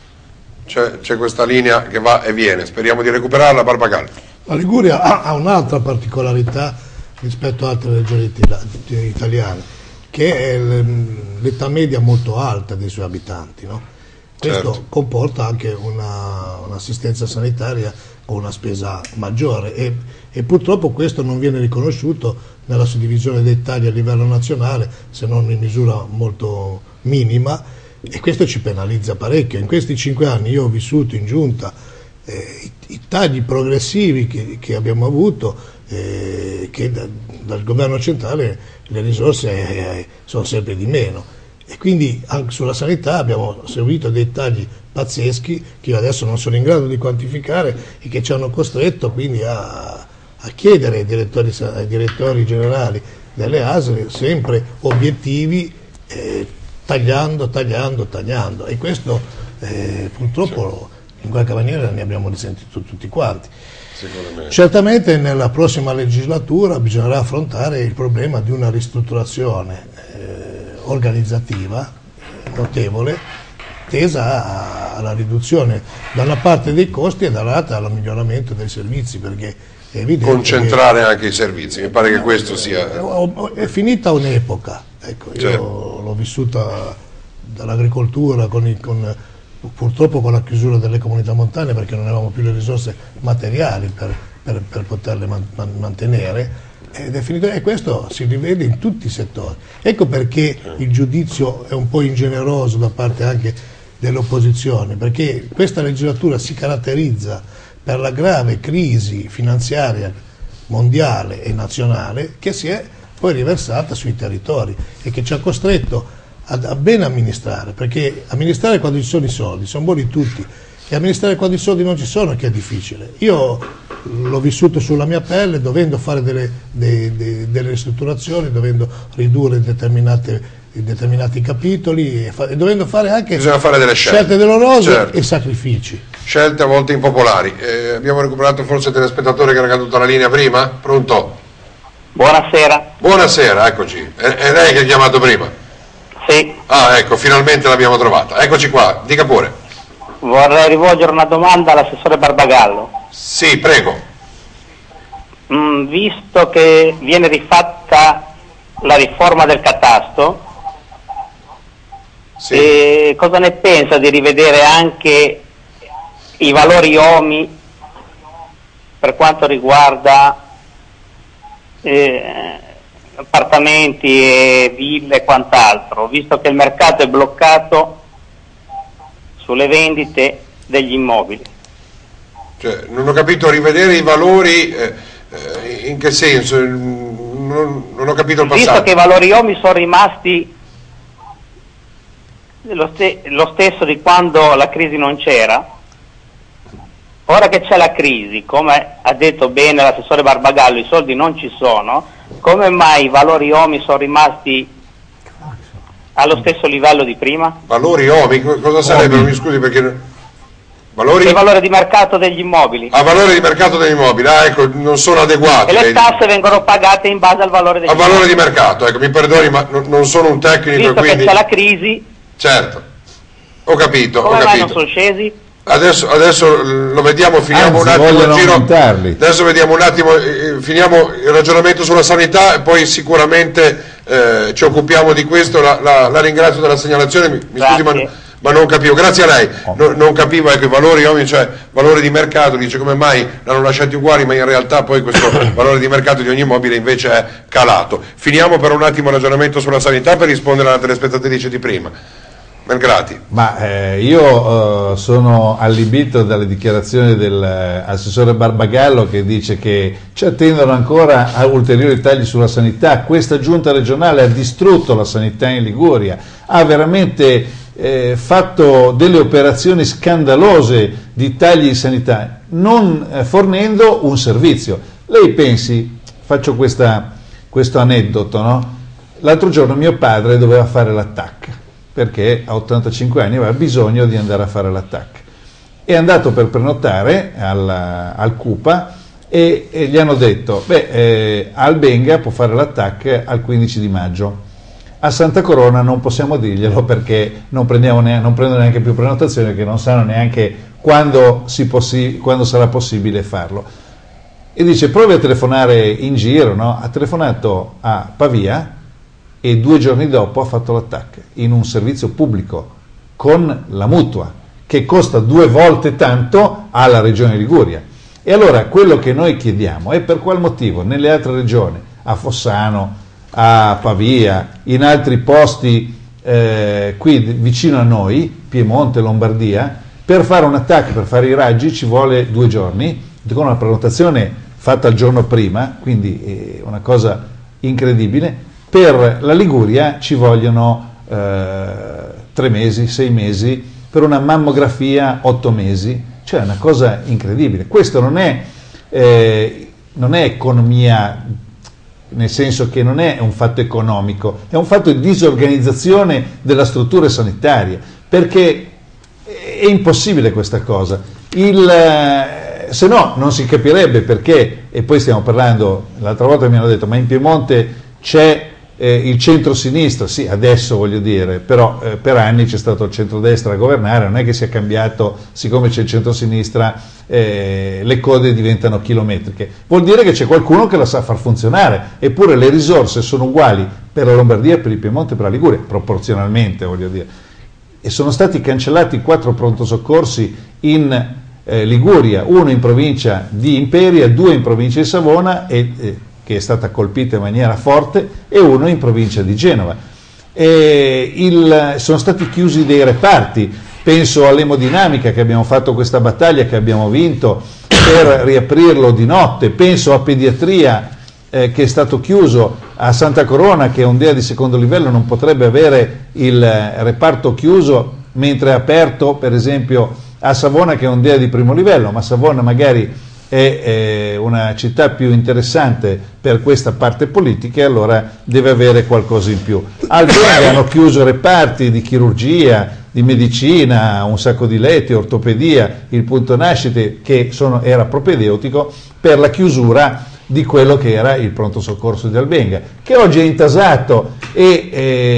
c'è questa linea che va e viene, speriamo di recuperarla. Barbagallo. La Liguria ha, ha un'altra particolarità rispetto ad altre regioni italiane, che è l'età media molto alta dei suoi abitanti, no? Questo certo. comporta anche un'assistenza sanitaria con una spesa maggiore e, e purtroppo questo non viene riconosciuto nella suddivisione dei tagli a livello nazionale, se non in misura molto minima, e questo ci penalizza parecchio. In questi cinque anni io ho vissuto in giunta eh, i, i tagli progressivi che, che abbiamo avuto, eh, che da, dal governo centrale le risorse eh, sono sempre di meno, e quindi anche sulla sanità abbiamo seguito dei tagli pazzeschi che io adesso non sono in grado di quantificare e che ci hanno costretto quindi a, a chiedere ai direttori, ai direttori generali delle A S L sempre obiettivi, eh, tagliando, tagliando, tagliando, e questo eh, purtroppo in qualche maniera ne abbiamo risentito tutti quanti. Certamente nella prossima legislatura bisognerà affrontare il problema di una ristrutturazione eh, organizzativa notevole, tesa alla riduzione da una parte dei costi e dall'altra al miglioramento dei servizi, perché è evidente concentrare che, anche i servizi, mi pare che questo sia... È, è finita un'epoca, ecco, io certo. l'ho vissuta dall'agricoltura con il... Con, purtroppo con la chiusura delle comunità montane, perché non avevamo più le risorse materiali per, per, per poterle man, man, mantenere, ed è finito, e questo si rivede in tutti i settori. Ecco perché il giudizio è un po' ingeneroso da parte anche dell'opposizione, perché questa legislatura si caratterizza per la grave crisi finanziaria mondiale e nazionale che si è poi riversata sui territori e che ci ha costretto a, a ben amministrare, perché amministrare quando ci sono i soldi, sono buoni tutti, e amministrare quando i soldi non ci sono che è difficile. Io l'ho vissuto sulla mia pelle, dovendo fare delle, de, de, delle ristrutturazioni, dovendo ridurre determinate, determinati capitoli e, fa, e dovendo fare anche fare delle scelte, scelte dolorose certo. e sacrifici. Scelte a volte impopolari. Eh, abbiamo recuperato forse il telespettatore che era caduto alla linea prima. Pronto? Buonasera. Buonasera, eccoci. È, è lei che ha chiamato prima? Sì. Ah, ecco, finalmente l'abbiamo trovata. Eccoci qua, dica pure. Vorrei rivolgere una domanda all'assessore Barbagallo. Sì, prego. Mm, visto che viene rifatta la riforma del catasto, sì. eh, cosa ne pensa di rivedere anche i valori O M I per quanto riguarda eh, appartamenti e ville e quant'altro, visto che il mercato è bloccato sulle vendite degli immobili? Cioè, non ho capito, rivedere i valori, eh, eh, in che senso? Non, non ho capito il passaggio. Visto che i valori O M I sono rimasti lo, ste lo stesso di quando la crisi non c'era, ora che c'è la crisi, come ha detto bene l'assessore Barbagallo, i soldi non ci sono, come mai i valori O M I sono rimasti allo stesso livello di prima? Valori O M I? Cosa sarebbero? Mi scusi, perché... Valori... Il valore di mercato degli immobili. Ah, valore di mercato degli immobili, ah, ecco, non sono adeguati. E le tasse vengono pagate in base al valore degli immobili. Al valore di mercato, ecco, mi perdoni, ma non, non sono un tecnico. Visto quindi... che c'è la crisi... Certo, ho capito, come ho capito. mai non sono scesi? Adesso, adesso lo vediamo, finiamo Anzi, un attimo il giro. Aumentarli. Adesso vediamo un attimo, eh, finiamo il ragionamento sulla sanità e poi sicuramente eh, ci occupiamo di questo. La, la, la ringrazio della segnalazione, mi, mi scusi, ma, ma non capivo, grazie a lei, no, non capivo, ecco, i valori, cioè valore di mercato, dice come mai l'hanno lasciati uguali, ma in realtà poi questo valore di mercato di ogni immobile invece è calato. Finiamo per un attimo il ragionamento sulla sanità per rispondere alla telespettatrice di prima. Melgrati. Ma eh, io eh, sono allibito dalle dichiarazioni dell'assessore Barbagallo, che dice che ci attendono ancora ulteriori tagli sulla sanità. Questa giunta regionale ha distrutto la sanità in Liguria, ha veramente eh, fatto delle operazioni scandalose di tagli in sanità, non eh, fornendo un servizio. Lei pensi, faccio questa questo aneddoto, no? L'altro giorno mio padre doveva fare l'attacco, perché a ottantacinque anni aveva bisogno di andare a fare l'attacco. È andato per prenotare al, al Cupa e, e gli hanno detto, beh, eh, Albenga può fare l'attacco al quindici di maggio. A Santa Corona non possiamo dirglielo perché non, prendiamo neanche, non prendono neanche più prenotazioni, perché non sanno neanche quando, si possi, quando sarà possibile farlo. E dice, provi a telefonare in giro, no? Ha telefonato a Pavia e due giorni dopo ha fatto l'attacco in un servizio pubblico con la mutua, che costa due volte tanto alla Regione Liguria. E allora quello che noi chiediamo è per qual motivo nelle altre regioni, a Fossano, a Pavia, in altri posti eh, qui vicino a noi, Piemonte, Lombardia, per fare un attacco, per fare i raggi ci vuole due giorni, con una prenotazione fatta il giorno prima, quindi è una cosa incredibile. Per la Liguria ci vogliono eh, tre mesi, sei mesi, per una mammografia otto mesi, cioè è una cosa incredibile. Questo non è, eh, non è economia, nel senso che non è un fatto economico, è un fatto di disorganizzazione della struttura sanitaria, perché è impossibile questa cosa. Il, eh, se no non si capirebbe perché, e poi stiamo parlando, l'altra volta mi hanno detto, ma in Piemonte c'è eh, il centro-sinistra, sì, adesso voglio dire, però eh, per anni c'è stato il centrodestra a governare, non è che sia cambiato, siccome c'è il centro-sinistra eh, le code diventano chilometriche, vuol dire che c'è qualcuno che la sa far funzionare, eppure le risorse sono uguali per la Lombardia, per il Piemonte e per la Liguria, proporzionalmente voglio dire, e sono stati cancellati quattro pronto soccorsi in eh, Liguria, uno in provincia di Imperia, due in provincia di Savona, e, eh, che è stata colpita in maniera forte, e uno in provincia di Genova. E il, sono stati chiusi dei reparti, penso all'emodinamica che abbiamo fatto questa battaglia, che abbiamo vinto per riaprirlo di notte, penso a pediatria eh, che è stato chiuso, a Santa Corona che è un D E A di secondo livello non potrebbe avere il reparto chiuso, mentre è aperto per esempio a Savona che è un D E A di primo livello, ma Savona magari è eh, una città più interessante per questa parte politica e allora deve avere qualcosa in più. Alberga hanno chiuso reparti di chirurgia, di medicina, un sacco di letti, ortopedia, il punto nascite che sono, era propedeutico per la chiusura di quello che era il pronto soccorso di Albenga, che oggi è intasato e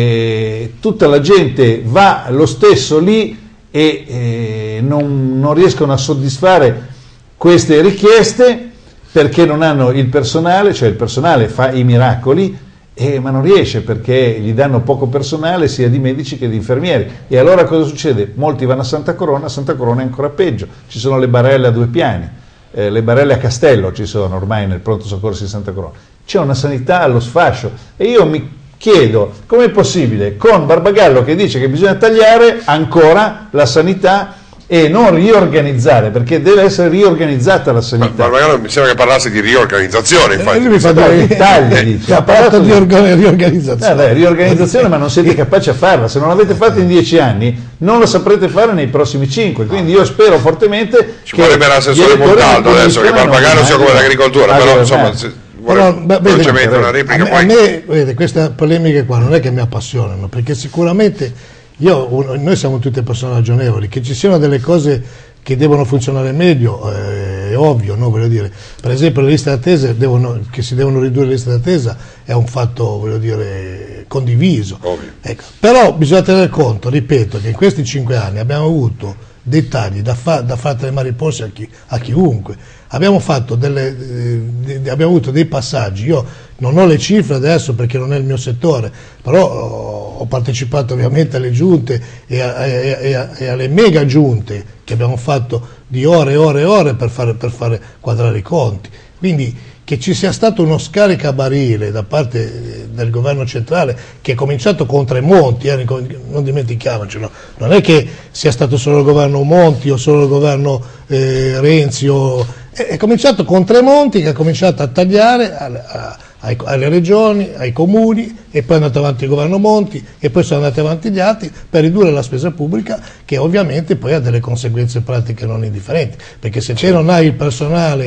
eh, tutta la gente va lo stesso lì e eh, non, non riescono a soddisfare queste richieste perché non hanno il personale, cioè il personale fa i miracoli, eh, ma non riesce perché gli danno poco personale sia di medici che di infermieri. E allora cosa succede? Molti vanno a Santa Corona, a Santa Corona è ancora peggio, ci sono le barelle a due piani, eh, le barelle a Castello ci sono ormai nel pronto soccorso di Santa Corona. C'è una sanità allo sfascio e io mi chiedo com'è possibile con Barbagallo che dice che bisogna tagliare ancora la sanità e non riorganizzare, perché deve essere riorganizzata la sanità. Ma Barbagallo mi sembra che parlasse di riorganizzazione, infatti. Lui mi fa dare i tagli, ha parlato di riorganizzazione. Eh, beh, riorganizzazione, ma non siete capaci a farla. Se non l'avete fatta in dieci anni, non la saprete fare nei prossimi cinque. Quindi io spero fortemente ci che vorrebbe l'assessore Montaldo adesso che Barbagallo si occupa dell'agricoltura, però insomma se vuole però, beh, velocemente una replica. A, poi... a me, vedete, queste polemiche qua non è che mi appassionano, perché sicuramente io, uno, noi siamo tutte persone ragionevoli, che ci siano delle cose che devono funzionare meglio, eh, è ovvio, no? Voglio dire, per esempio le liste d'attesa, devono, che si devono ridurre le liste d'attesa è un fatto, voglio dire, condiviso. Ecco. Però bisogna tenere conto, ripeto, che in questi cinque anni abbiamo avuto dei tagli da, fa, da far tremare i polsi a, chi, a chiunque. Abbiamo, fatto delle, eh, de, abbiamo avuto dei passaggi, io non ho le cifre adesso perché non è il mio settore, però ho, ho partecipato ovviamente alle giunte e, a, e, e, a, e alle mega giunte che abbiamo fatto di ore e ore e ore per fare, per fare quadrare i conti. Quindi che ci sia stato uno scaricabarile da parte del governo centrale che è cominciato con Tremonti, eh, non dimentichiamocelo, non è che sia stato solo il governo Monti o solo il governo eh, Renzi, o, è, è cominciato con Tremonti che ha cominciato a tagliare alle, a, alle regioni, ai comuni, e poi è andato avanti il governo Monti e poi sono andati avanti gli altri per ridurre la spesa pubblica, che ovviamente poi ha delle conseguenze pratiche non indifferenti, perché se te non hai il personale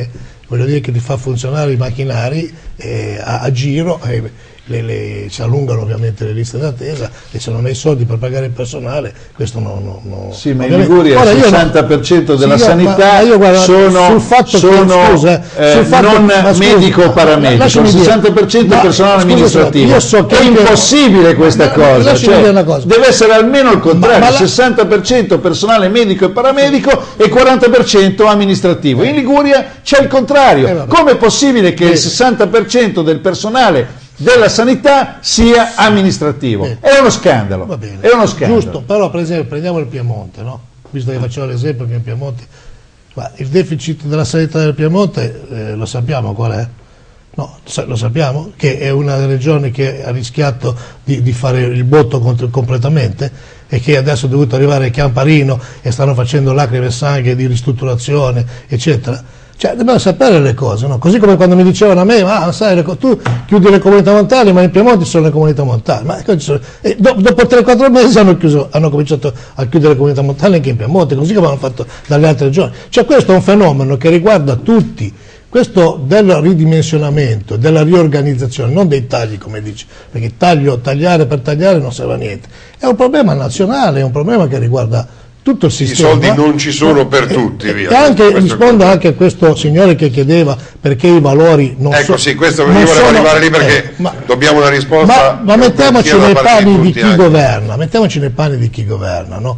voglio dire che ti fa funzionare i macchinari eh, a, a giro, eh, le, le, si allungano ovviamente le liste d'attesa e se non hai soldi per pagare il personale, questo non... No, no, sì, ma in Liguria ora, il sessanta per cento della sì, sanità ma, ma guarda, sono, sul fatto sono che, scusa, eh, sul fatto, non ma scusa, medico o paramedico, il sessanta per cento è personale scusa, amministrativo. Io so che è impossibile questa ma, cosa, ma cioè, una cosa, deve essere almeno il contrario, ma, ma la... sessanta per cento personale medico e paramedico e quaranta per cento amministrativo. In Liguria c'è il contrario. Eh, Come è possibile che eh. il sessanta per cento del personale della sanità sia amministrativo? Eh. È uno scandalo. Va bene. È uno scandalo. Giusto, però per esempio prendiamo il Piemonte, no? Visto che facciamo l'esempio che in Piemonte, ma il deficit della sanità del Piemonte eh, lo sappiamo qual è? No, lo sappiamo che è una delle regioni che ha rischiato di, di fare il botto contro, completamente e che adesso è dovuto arrivare a Chiamparino e stanno facendo lacrime e sangue di ristrutturazione, eccetera. Cioè, dobbiamo sapere le cose, no? Così come quando mi dicevano a me, ma sai, tu chiudi le comunità montane, ma in Piemonte ci sono le comunità montane. Ma, e dopo tre quattro mesi hanno, chiuso, hanno cominciato a chiudere le comunità montane anche in Piemonte, così come hanno fatto dalle altre regioni. Cioè, questo è un fenomeno che riguarda tutti. Questo del ridimensionamento, della riorganizzazione, non dei tagli come dici, perché taglio, tagliare per tagliare non serve a niente. È un problema nazionale, è un problema che riguarda tutto il sistema. I soldi non ci sono per tutti, e, via. E anche rispondo anche a questo signore che chiedeva perché i valori non ecco, sono. Ecco sì, questo mi volevo arrivare lì perché eh, ma, dobbiamo una risposta. Ma, ma mettiamoci nei panni di chi anche. governa, mettiamoci nei panni di chi governa, no?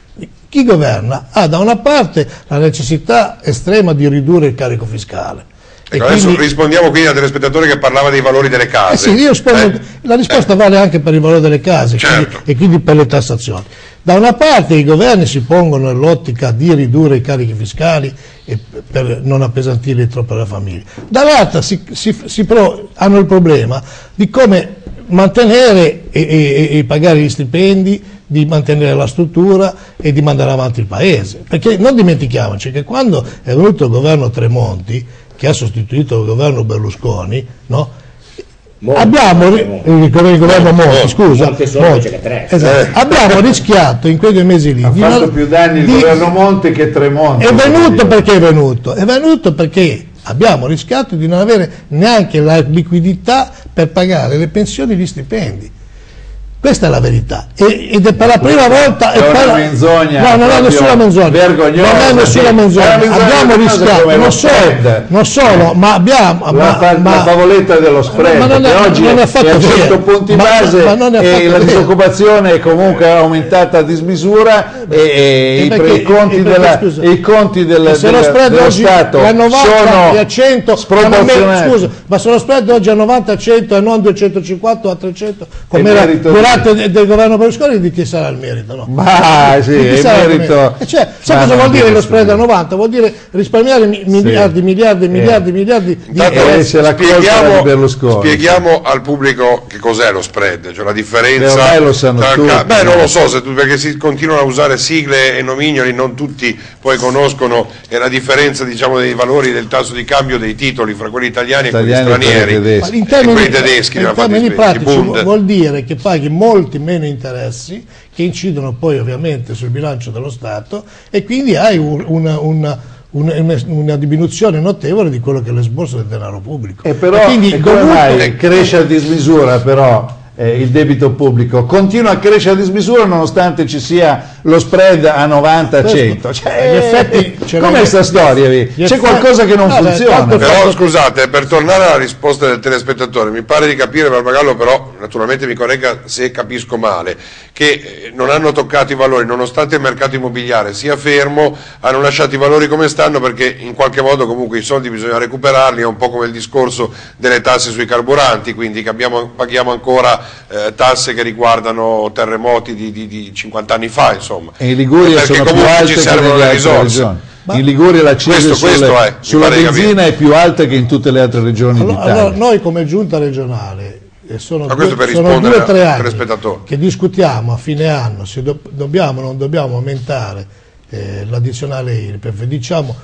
Chi governa ha da una parte la necessità estrema di ridurre il carico fiscale. Ecco, adesso quindi, rispondiamo quindi al telespettatore che parlava dei valori delle case. Eh sì, io rispondo, eh? La risposta eh. vale anche per il valore delle case, certo. quindi, e quindi per le tassazioni. Da una parte i governi si pongono nell'ottica di ridurre i carichi fiscali e per non appesantire troppo la famiglia. Dall'altra si, si, si pro, hanno il problema di come mantenere e, e, e pagare gli stipendi, di mantenere la struttura e di mandare avanti il paese. Perché non dimentichiamoci che quando è venuto il governo Tremonti, che ha sostituito il governo Berlusconi, no? Monti, abbiamo Monti, il, il governo Monti, Monti scusa, Monti Monti, esatto, abbiamo rischiato in quei due mesi lì ha di fatto non, più danni il di, governo Monti che Tremonti. È venuto perché è venuto, è venuto perché abbiamo rischiato di non avere neanche la liquidità per pagare le pensioni e gli stipendi. Questa è la verità e, ed è per la prima volta è una la, menzogna, no, non è nessuna menzogna, non è nessuna menzogna, abbiamo rischiato non solo, non solo ma abbiamo la, ma, ma, la favoletta dello spread ma non è, che oggi non è, è a cento punti ma, base ma, ma e la disoccupazione è comunque aumentata a dismisura e, e, e perché, i conti, e della, scusa, i conti del, del, dello Stato sono a cento sproporzionati. Scusa, ma se lo spread oggi è a novanta a cento e non duecentocinquanta o a trecento come era del governo Berlusconi, di chi sarà il merito? No? Ma sì, il merito. Il cioè, sai cosa vuol dire lo spread a novanta? Vuol dire risparmiare mi, miliardi, sì. miliardi, miliardi, eh. miliardi di interessi. La spieghiamo, Berlusconi. Spieghiamo al pubblico che cos'è lo spread, cioè la differenza. Ormai lo sanno tra, tutti. Beh, non lo so se tu, perché si continuano a usare sigle e nomignoli, non tutti poi conoscono e la differenza, diciamo, dei valori del tasso di cambio dei titoli fra quelli italiani, italiani e quelli stranieri, e in termini, quelli tedeschi. In termini pratici vuol dire che paghi molti meno interessi che incidono poi ovviamente sul bilancio dello Stato e quindi hai un, una, una, una, una diminuzione notevole di quello che è l'esborso del denaro pubblico. E però e quindi e come dovuto... mai cresce a dismisura però eh, il debito pubblico? Continua a crescere a dismisura nonostante ci sia lo spread a novanta a cento. Cioè, com'è questa storia? C'è qualcosa che non no, funziona. Beh, però scusate, per tornare alla risposta del telespettatore, mi pare di capire, Barbagallo, però naturalmente mi corregga se capisco male, che non hanno toccato i valori, nonostante il mercato immobiliare sia fermo, hanno lasciato i valori come stanno perché in qualche modo comunque i soldi bisogna recuperarli, è un po' come il discorso delle tasse sui carburanti, quindi che abbiamo, paghiamo ancora eh, tasse che riguardano terremoti di, di, di cinquanta anni fa, insomma. E in Liguria perché sono comunque più alte ci servono le risorse. Ma in Liguria l'accisa questo, questo sulle, è, sulla benzina è più alta che in tutte le altre regioni allora, d'Italia. Allora noi come giunta regionale eh, sono, Ma due, per sono due o tre anni telespettatore. che discutiamo a fine anno se do, dobbiamo o non dobbiamo aumentare eh, l'addizionale I R P E F, diciamo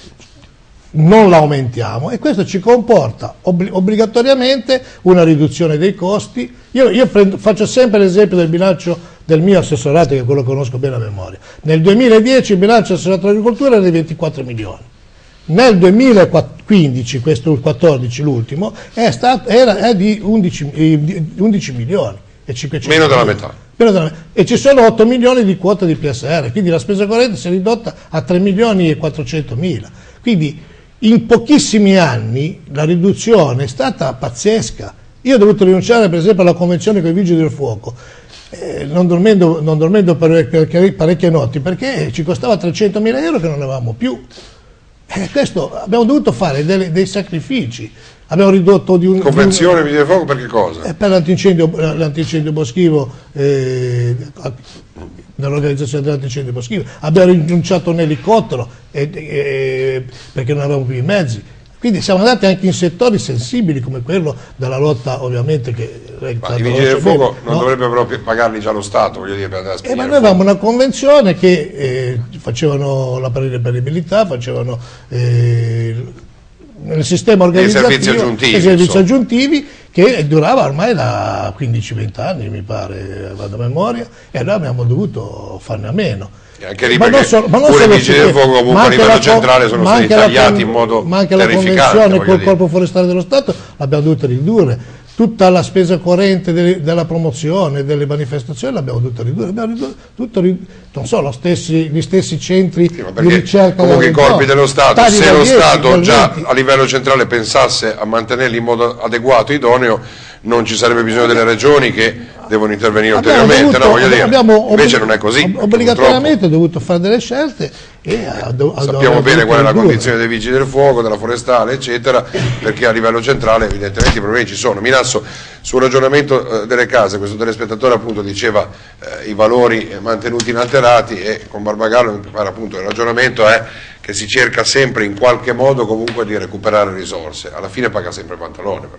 non l'aumentiamo e questo ci comporta obbli obbligatoriamente una riduzione dei costi. Io, io prendo, faccio sempre l'esempio del bilancio del mio assessorato, che è quello che conosco bene a memoria. Nel duemiladieci il bilancio assessorato all'agricoltura era di ventiquattro milioni, nel duemilaquattordici quindici, questo il quattordici l'ultimo, è, stato, era, è di undici, di undici milioni e cinquecento. Meno della metà. Meno della metà. E ci sono otto milioni di quota di P S R, quindi la spesa corrente si è ridotta a tre milioni e quattrocentomila. Quindi in pochissimi anni la riduzione è stata pazzesca. Io ho dovuto rinunciare per esempio alla convenzione con i Vigili del Fuoco, eh, non dormendo, non dormendo per, per parecchie notti, perché ci costava trecentomila euro che non avevamo più. Eh, questo, abbiamo dovuto fare dei, dei sacrifici, abbiamo ridotto di un... Convenzione Vigili del Fuoco per che cosa? Eh, per l'antincendio, l'antincendio boschivo, eh, nell'organizzazione dell'antincendio boschivo, abbiamo rinunciato a un elicottero eh, eh, perché non avevamo più i mezzi. Quindi siamo andati anche in settori sensibili come quello della lotta, ovviamente, che... Ma i Vigili del Fuoco non no? dovrebbero pagarli già lo Stato, voglio dire, per andare a Eh, ma spegnere noi avevamo una convenzione che eh, facevano la peribilità, facevano eh, nel sistema organizzativo servizi aggiuntivi, i servizi insomma. aggiuntivi, che durava ormai da quindici venti anni, mi pare, vado a memoria, e allora abbiamo dovuto farne a meno. Anche lì Ma perché non solo, ma non pure i solo Vigili del Fuoco comunque a livello centrale sono stati tagliati in modo ma anche la terrificante. convenzione col dire. Corpo Forestale dello Stato l'abbiamo dovuta ridurre, tutta la spesa corrente delle, della promozione, delle manifestazioni l'abbiamo dovuta ridurre, abbiamo ridotto, tutto, non so, lo stessi, gli stessi centri Sì, di ricerca. Comunque i corpi dello Stato, se lo dieci, Stato già venti. a livello centrale pensasse a mantenerli in modo adeguato, idoneo, non ci sarebbe bisogno delle regioni che devono intervenire Abbiamo ulteriormente, dovuto, no, voglio dire. abbiamo Invece obblig- non è così. obbligatoriamente dovuto fare delle scelte e a, do, a Sappiamo bene qual è la ridurre. condizione dei Vigili del Fuoco, della Forestale, eccetera, perché a livello centrale evidentemente i problemi ci sono. Minasso, sul ragionamento eh, delle case, questo telespettatore appunto diceva eh, i valori mantenuti inalterati, e con Barbagallo mi pare appunto il ragionamento è che si cerca sempre in qualche modo comunque di recuperare risorse, alla fine paga sempre il pantalone. Però.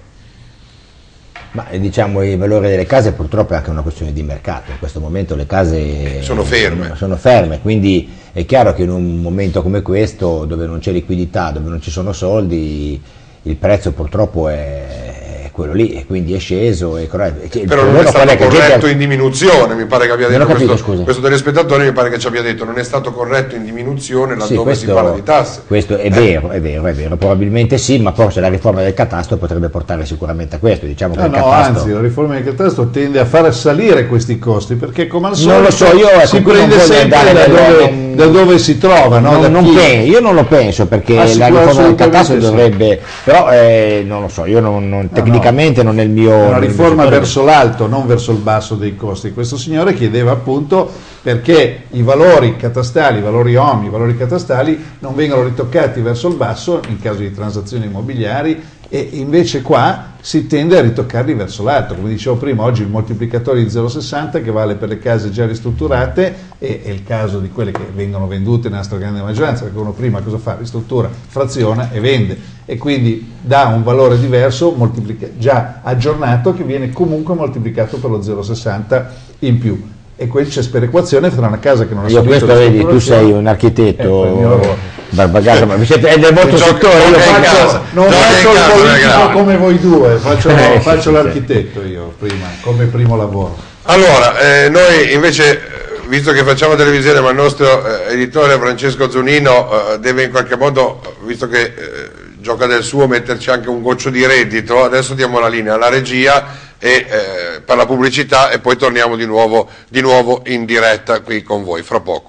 Ma diciamo i valori delle case purtroppo è anche una questione di mercato, in questo momento le case sono ferme. sono, sono ferme, quindi è chiaro che in un momento come questo, dove non c'è liquidità, dove non ci sono soldi, il prezzo purtroppo è quello lì, e quindi è sceso. E, e però non è stato è corretto gente... in diminuzione, mi pare che abbia detto capito, questo, questo telespettatore, mi pare che ci abbia detto non è stato corretto in diminuzione laddove sì, questo, si parla di tasse. Questo è eh. vero, è vero, è vero, probabilmente sì, ma forse la riforma del catasto potrebbe portare sicuramente a questo. Diciamo che ah, il no, catasto... anzi, la riforma del catasto tende a far salire questi costi, perché come al solito non lo so, io, ecco, si prende sempre da dove, non, da dove si trova. No? Non, da non penso, io non lo penso, perché la riforma del catasto dovrebbe, però eh, non lo so, io non, non, tecnicamente no, no. non è il mio... È una riforma verso l'alto, non verso il basso dei costi. Questo signore chiedeva appunto perché i valori catastali, i valori O M I, i valori catastali non vengono ritoccati verso il basso in caso di transazioni immobiliari, e invece qua si tende a ritoccarli verso l'alto. Come dicevo prima, oggi il moltiplicatore di zero virgola sessanta che vale per le case già ristrutturate, e è il caso di quelle che vengono vendute nella stragrande maggioranza, perché uno prima cosa fa? Ristruttura, fraziona e vende, e quindi dà un valore diverso già aggiornato che viene comunque moltiplicato per lo zero virgola sessanta in più. E qui c'è sperequazione tra una casa che non ha io subito questo vedi, tu sei un architetto, eh, Barbagallo, ma siete, è del vostro settore, io faccio, non Gioca faccio il casa, politico ragazzi. come voi due, faccio, Eh, faccio sì, l'architetto io prima, come primo lavoro. Allora, eh, noi invece, visto che facciamo televisione, ma il nostro eh, editore Francesco Zunino eh, deve in qualche modo, visto che eh, gioca del suo, metterci anche un goccio di reddito, adesso diamo la linea alla regia e, eh, per la pubblicità, e poi torniamo di nuovo, di nuovo in diretta qui con voi, fra poco.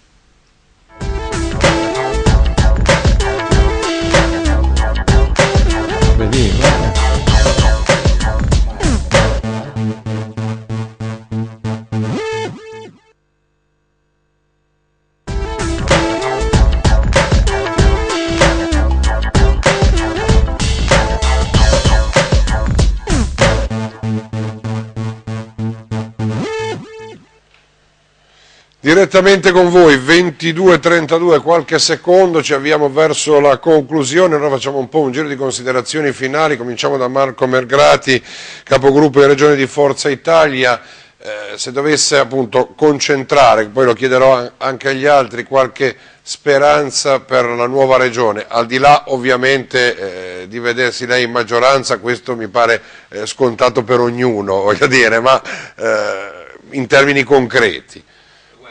Direttamente con voi, ventidue e trentadue, qualche secondo, ci avviamo verso la conclusione. Ora facciamo un po' un giro di considerazioni finali, cominciamo da Marco Mergrati, capogruppo di Regione di Forza Italia. Eh, se dovesse appunto concentrare, poi lo chiederò anche agli altri, qualche speranza per la nuova regione, al di là ovviamente eh, di vedersi lei in maggioranza, questo mi pare eh, scontato per ognuno, voglio dire, ma eh, in termini concreti.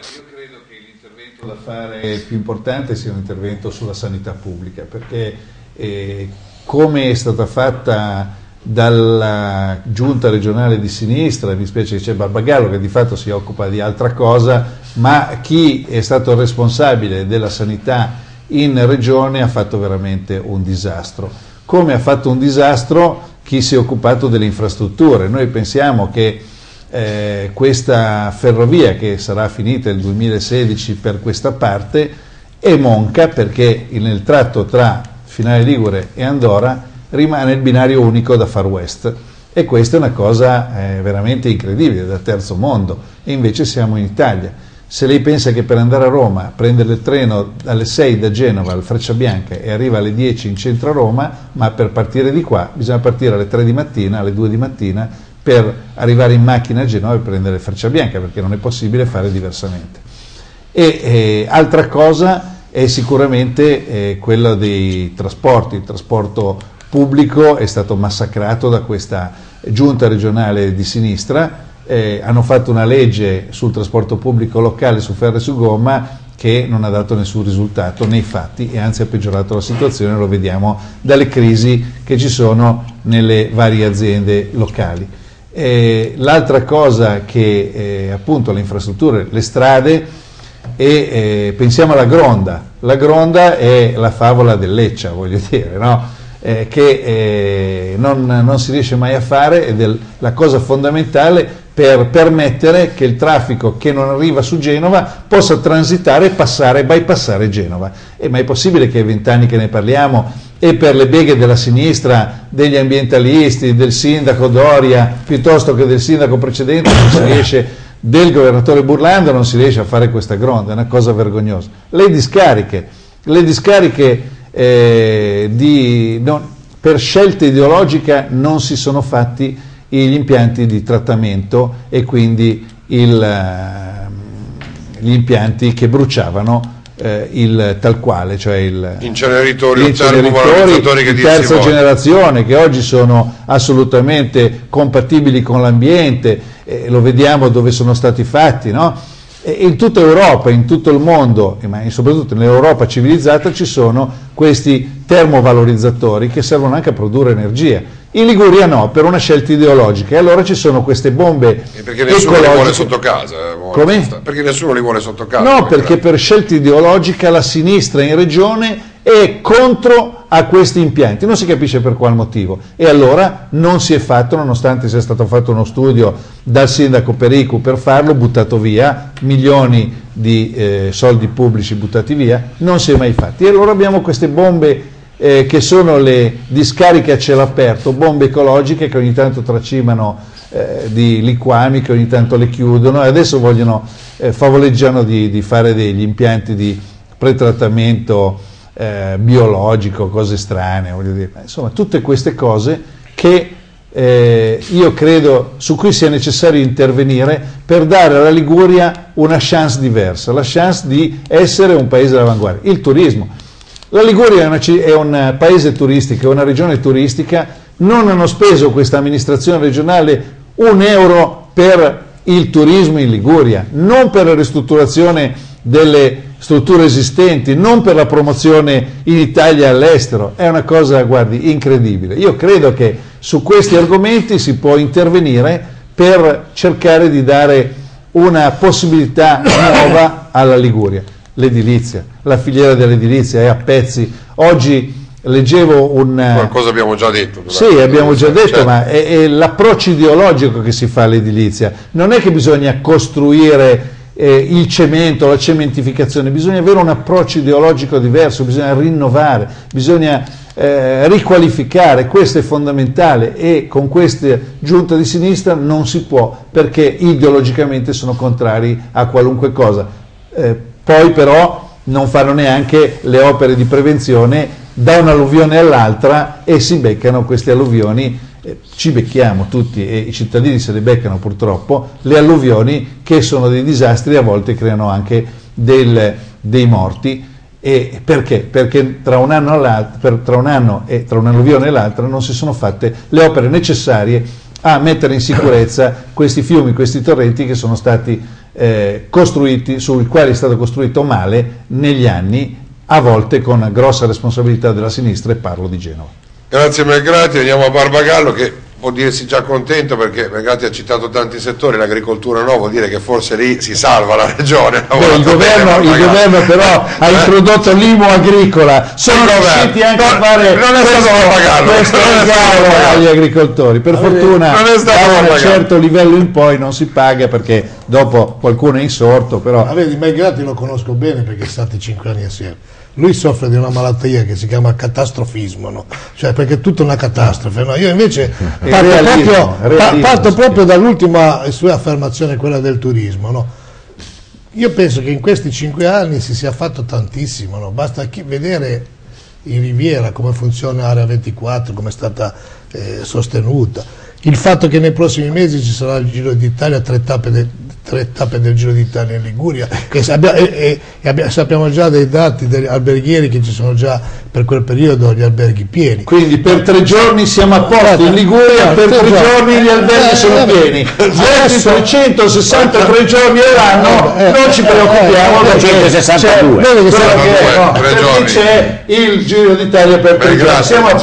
Da fare più importante sia un intervento sulla sanità pubblica, perché eh, come è stata fatta dalla giunta regionale di sinistra, mi spiace che c'è Barbagallo che di fatto si occupa di altra cosa, ma chi è stato responsabile della sanità in regione ha fatto veramente un disastro. Come ha fatto un disastro chi si è occupato delle infrastrutture. Noi pensiamo che eh, questa ferrovia, che sarà finita il duemilasedici per questa parte, è monca perché nel tratto tra Finale Ligure e Andorra rimane il binario unico da Far West, e questa è una cosa eh, veramente incredibile, da terzo mondo, e invece siamo in Italia. Se lei pensa che per andare a Roma, prendere il treno alle sei da Genova al Frecciabianca e arriva alle dieci in centro a Roma, ma per partire di qua bisogna partire alle tre di mattina, alle due di mattina, per arrivare in macchina a Genova e prendere il Frecciabianca, perché non è possibile fare diversamente. E eh, altra cosa è sicuramente eh, quella dei trasporti, il trasporto pubblico è stato massacrato da questa giunta regionale di sinistra, eh, hanno fatto una legge sul trasporto pubblico locale su ferro e su gomma che non ha dato nessun risultato nei fatti, e anzi ha peggiorato la situazione, lo vediamo dalle crisi che ci sono nelle varie aziende locali. Eh, l'altra cosa che eh, appunto le infrastrutture, le strade, e eh, pensiamo alla Gronda. La Gronda è la favola del Leccia, voglio dire, no? Eh, che eh, non, non si riesce mai a fare, ed è la cosa fondamentale per permettere che il traffico che non arriva su Genova possa transitare e passare, bypassare Genova. E ma è possibile che vent'anni che ne parliamo, e per le beghe della sinistra, degli ambientalisti, del sindaco Doria, piuttosto che del sindaco precedente, non si riesce, del governatore Burlando, non si riesce a fare questa Gronda, è una cosa vergognosa. Le discariche, le discariche Eh, di, no, per scelta ideologica non si sono fatti gli impianti di trattamento, e quindi il, uh, gli impianti che bruciavano uh, il tal quale, cioè il, inceneritori, gli inceneritori che di terza generazione, che oggi sono assolutamente compatibili con l'ambiente, eh, lo vediamo dove sono stati fatti, no? In tutta Europa, in tutto il mondo, ma soprattutto nell'Europa civilizzata, ci sono questi termovalorizzatori che servono anche a produrre energia. In Liguria no, per una scelta ideologica, e allora ci sono queste bombe e perché nessuno ecologiche. li vuole sotto casa. Eh, Come? Perché nessuno li vuole sotto casa. No, perché per scelta ideologica la sinistra in regione è contro a questi impianti, non si capisce per qual motivo, e allora non si è fatto, nonostante sia stato fatto uno studio dal sindaco Pericu per farlo, buttato via, milioni di eh, soldi pubblici buttati via, non si è mai fatti. E allora abbiamo queste bombe eh, che sono le discariche a cielo aperto, bombe ecologiche che ogni tanto tracimano eh, di liquami, che ogni tanto le chiudono, e adesso vogliono, eh, favoleggiano di, di fare degli impianti di pretrattamento Eh, biologico, cose strane, voglio dire. Insomma, tutte queste cose che eh, io credo su cui sia necessario intervenire per dare alla Liguria una chance diversa, la chance di essere un paese all'avanguardia. Il turismo. La Liguria è, una, è un paese turistico, è una regione turistica, non hanno speso questa amministrazione regionale un euro per il turismo in Liguria, non per la ristrutturazione delle strutture esistenti, non per la promozione in Italia e all'estero. È una cosa, guardi, incredibile. Io credo che su questi argomenti si può intervenire per cercare di dare una possibilità nuova alla Liguria. L'edilizia, la filiera dell'edilizia è a pezzi. Oggi leggevo un... Qualcosa abbiamo già detto. Sì, abbiamo già detto, certo. Ma è, è l'approccio ideologico che si fa all'edilizia. Non è che bisogna costruire Eh, il cemento, la cementificazione, bisogna avere un approccio ideologico diverso, bisogna rinnovare, bisogna eh, riqualificare, questo è fondamentale, e con questa giunta di sinistra non si può, perché ideologicamente sono contrari a qualunque cosa. Eh, poi però non fanno neanche le opere di prevenzione da un'alluvione all'altra, e si beccano queste alluvioni. Ci becchiamo tutti, e i cittadini se le beccano purtroppo, le alluvioni, che sono dei disastri, a volte creano anche del, dei morti. E perché? Perché tra un anno per, tra un anno e tra un'alluvione e l'altra non si sono fatte le opere necessarie a mettere in sicurezza questi fiumi, questi torrenti che sono stati eh, costruiti, sui quali è stato costruito male negli anni, a volte con grossa responsabilità della sinistra, e parlo di Genova. Grazie Melgrati, andiamo a Barbagallo che può dirsi già contento perché Melgrati ha citato tanti settori, l'agricoltura no, vuol dire che forse lì si salva la regione. Beh, il, governo, bene, il governo però ha eh? introdotto l'I M U agricola, sono riusciti anche no, a fare non è stato Barbagallo, questo regalo agli agricoltori. Per Vabbè, fortuna da un certo livello in poi non si paga perché dopo qualcuno è insorto. Però ah, vedi, Melgrati lo conosco bene perché è stati cinque anni assieme. Lui soffre di una malattia che si chiama catastrofismo, no? Cioè perché è tutta una catastrofe, no? Io invece parto realismo, proprio, realismo, parto proprio dall'ultima sua affermazione, quella del turismo, no? Io penso che in questi cinque anni si sia fatto tantissimo, no? Basta vedere in Riviera come funziona Area ventiquattro, come è stata eh, sostenuta, il fatto che nei prossimi mesi ci sarà il Giro d'Italia, tre tappe del tre tappe del Giro d'Italia in Liguria e, abbia, e, e, e abbia, sappiamo già dei dati degli alberghieri che ci sono già per quel periodo gli alberghi pieni, quindi per tre giorni siamo a posto in Liguria, per tre giorni gli alberghi sono pieni, trecentosessantatré giorni all'anno, non ci preoccupiamo trecentosessantadue perché c'è il Giro d'Italia per tre giorni, siamo a posto.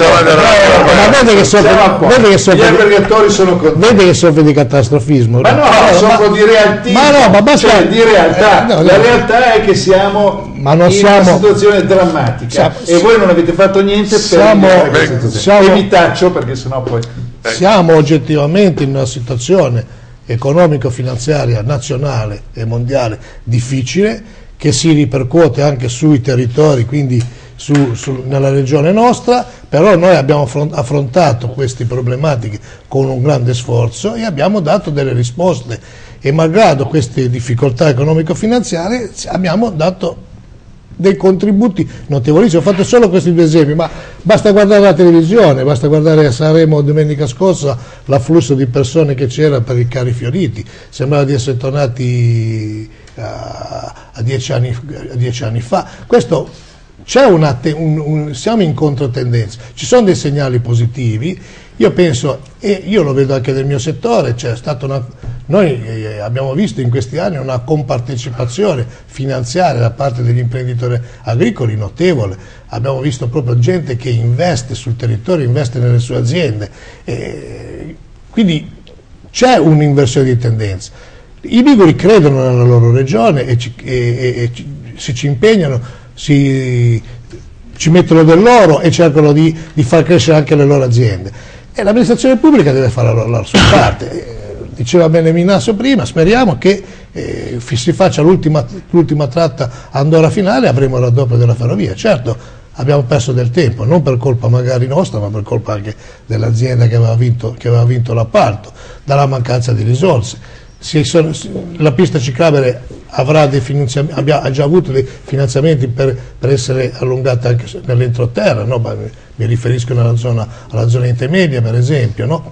Ma vede che soffre, gli albergatori sono contenti, vede che soffre di catastrofismo, ma no, soffro di realtà. Ma no, ma basta, cioè, di realtà, eh, no, la no. realtà è che siamo ma non in siamo, una situazione drammatica siamo, e voi non avete fatto niente siamo, per questa situazione. E vi taccio perché sennò poi siamo oggettivamente in una situazione economico-finanziaria nazionale e mondiale difficile che si ripercuote anche sui territori, quindi Su, su, nella regione nostra, però noi abbiamo affrontato queste problematiche con un grande sforzo e abbiamo dato delle risposte e malgrado queste difficoltà economico-finanziarie abbiamo dato dei contributi notevolissimi. Ho fatto solo questi due esempi, ma basta guardare la televisione, basta guardare a Sanremo domenica scorsa l'afflusso di persone che c'era per i carri fioriti, sembrava di essere tornati a, a, dieci, anni, a dieci anni fa. Questo C'è una te, un, un, siamo in controtendenza, ci sono dei segnali positivi, io penso, e io lo vedo anche nel mio settore, c'è stata una, noi eh, abbiamo visto in questi anni una compartecipazione finanziaria da parte degli imprenditori agricoli notevole, abbiamo visto proprio gente che investe sul territorio, investe nelle sue aziende, eh, quindi c'è un'inversione di tendenza. I liguri credono nella loro regione e, ci, e, e, e ci, si ci impegnano, Si, ci mettono del loro e cercano di, di far crescere anche le loro aziende e l'amministrazione pubblica deve fare la, la sua parte. Eh, diceva bene Minasso prima, speriamo che eh, si faccia l'ultima tratta Andorra finale e avremo il raddoppio della ferrovia. Certo, abbiamo perso del tempo, non per colpa magari nostra ma per colpa anche dell'azienda che aveva vinto, che aveva vinto l'appalto, dalla mancanza di risorse. Si sono, la pista ciclabile avrà dei finanziamenti, ha già avuto dei finanziamenti per, per essere allungata anche nell'entroterra, no? Mi riferisco alla zona, alla zona intermedia per esempio, no?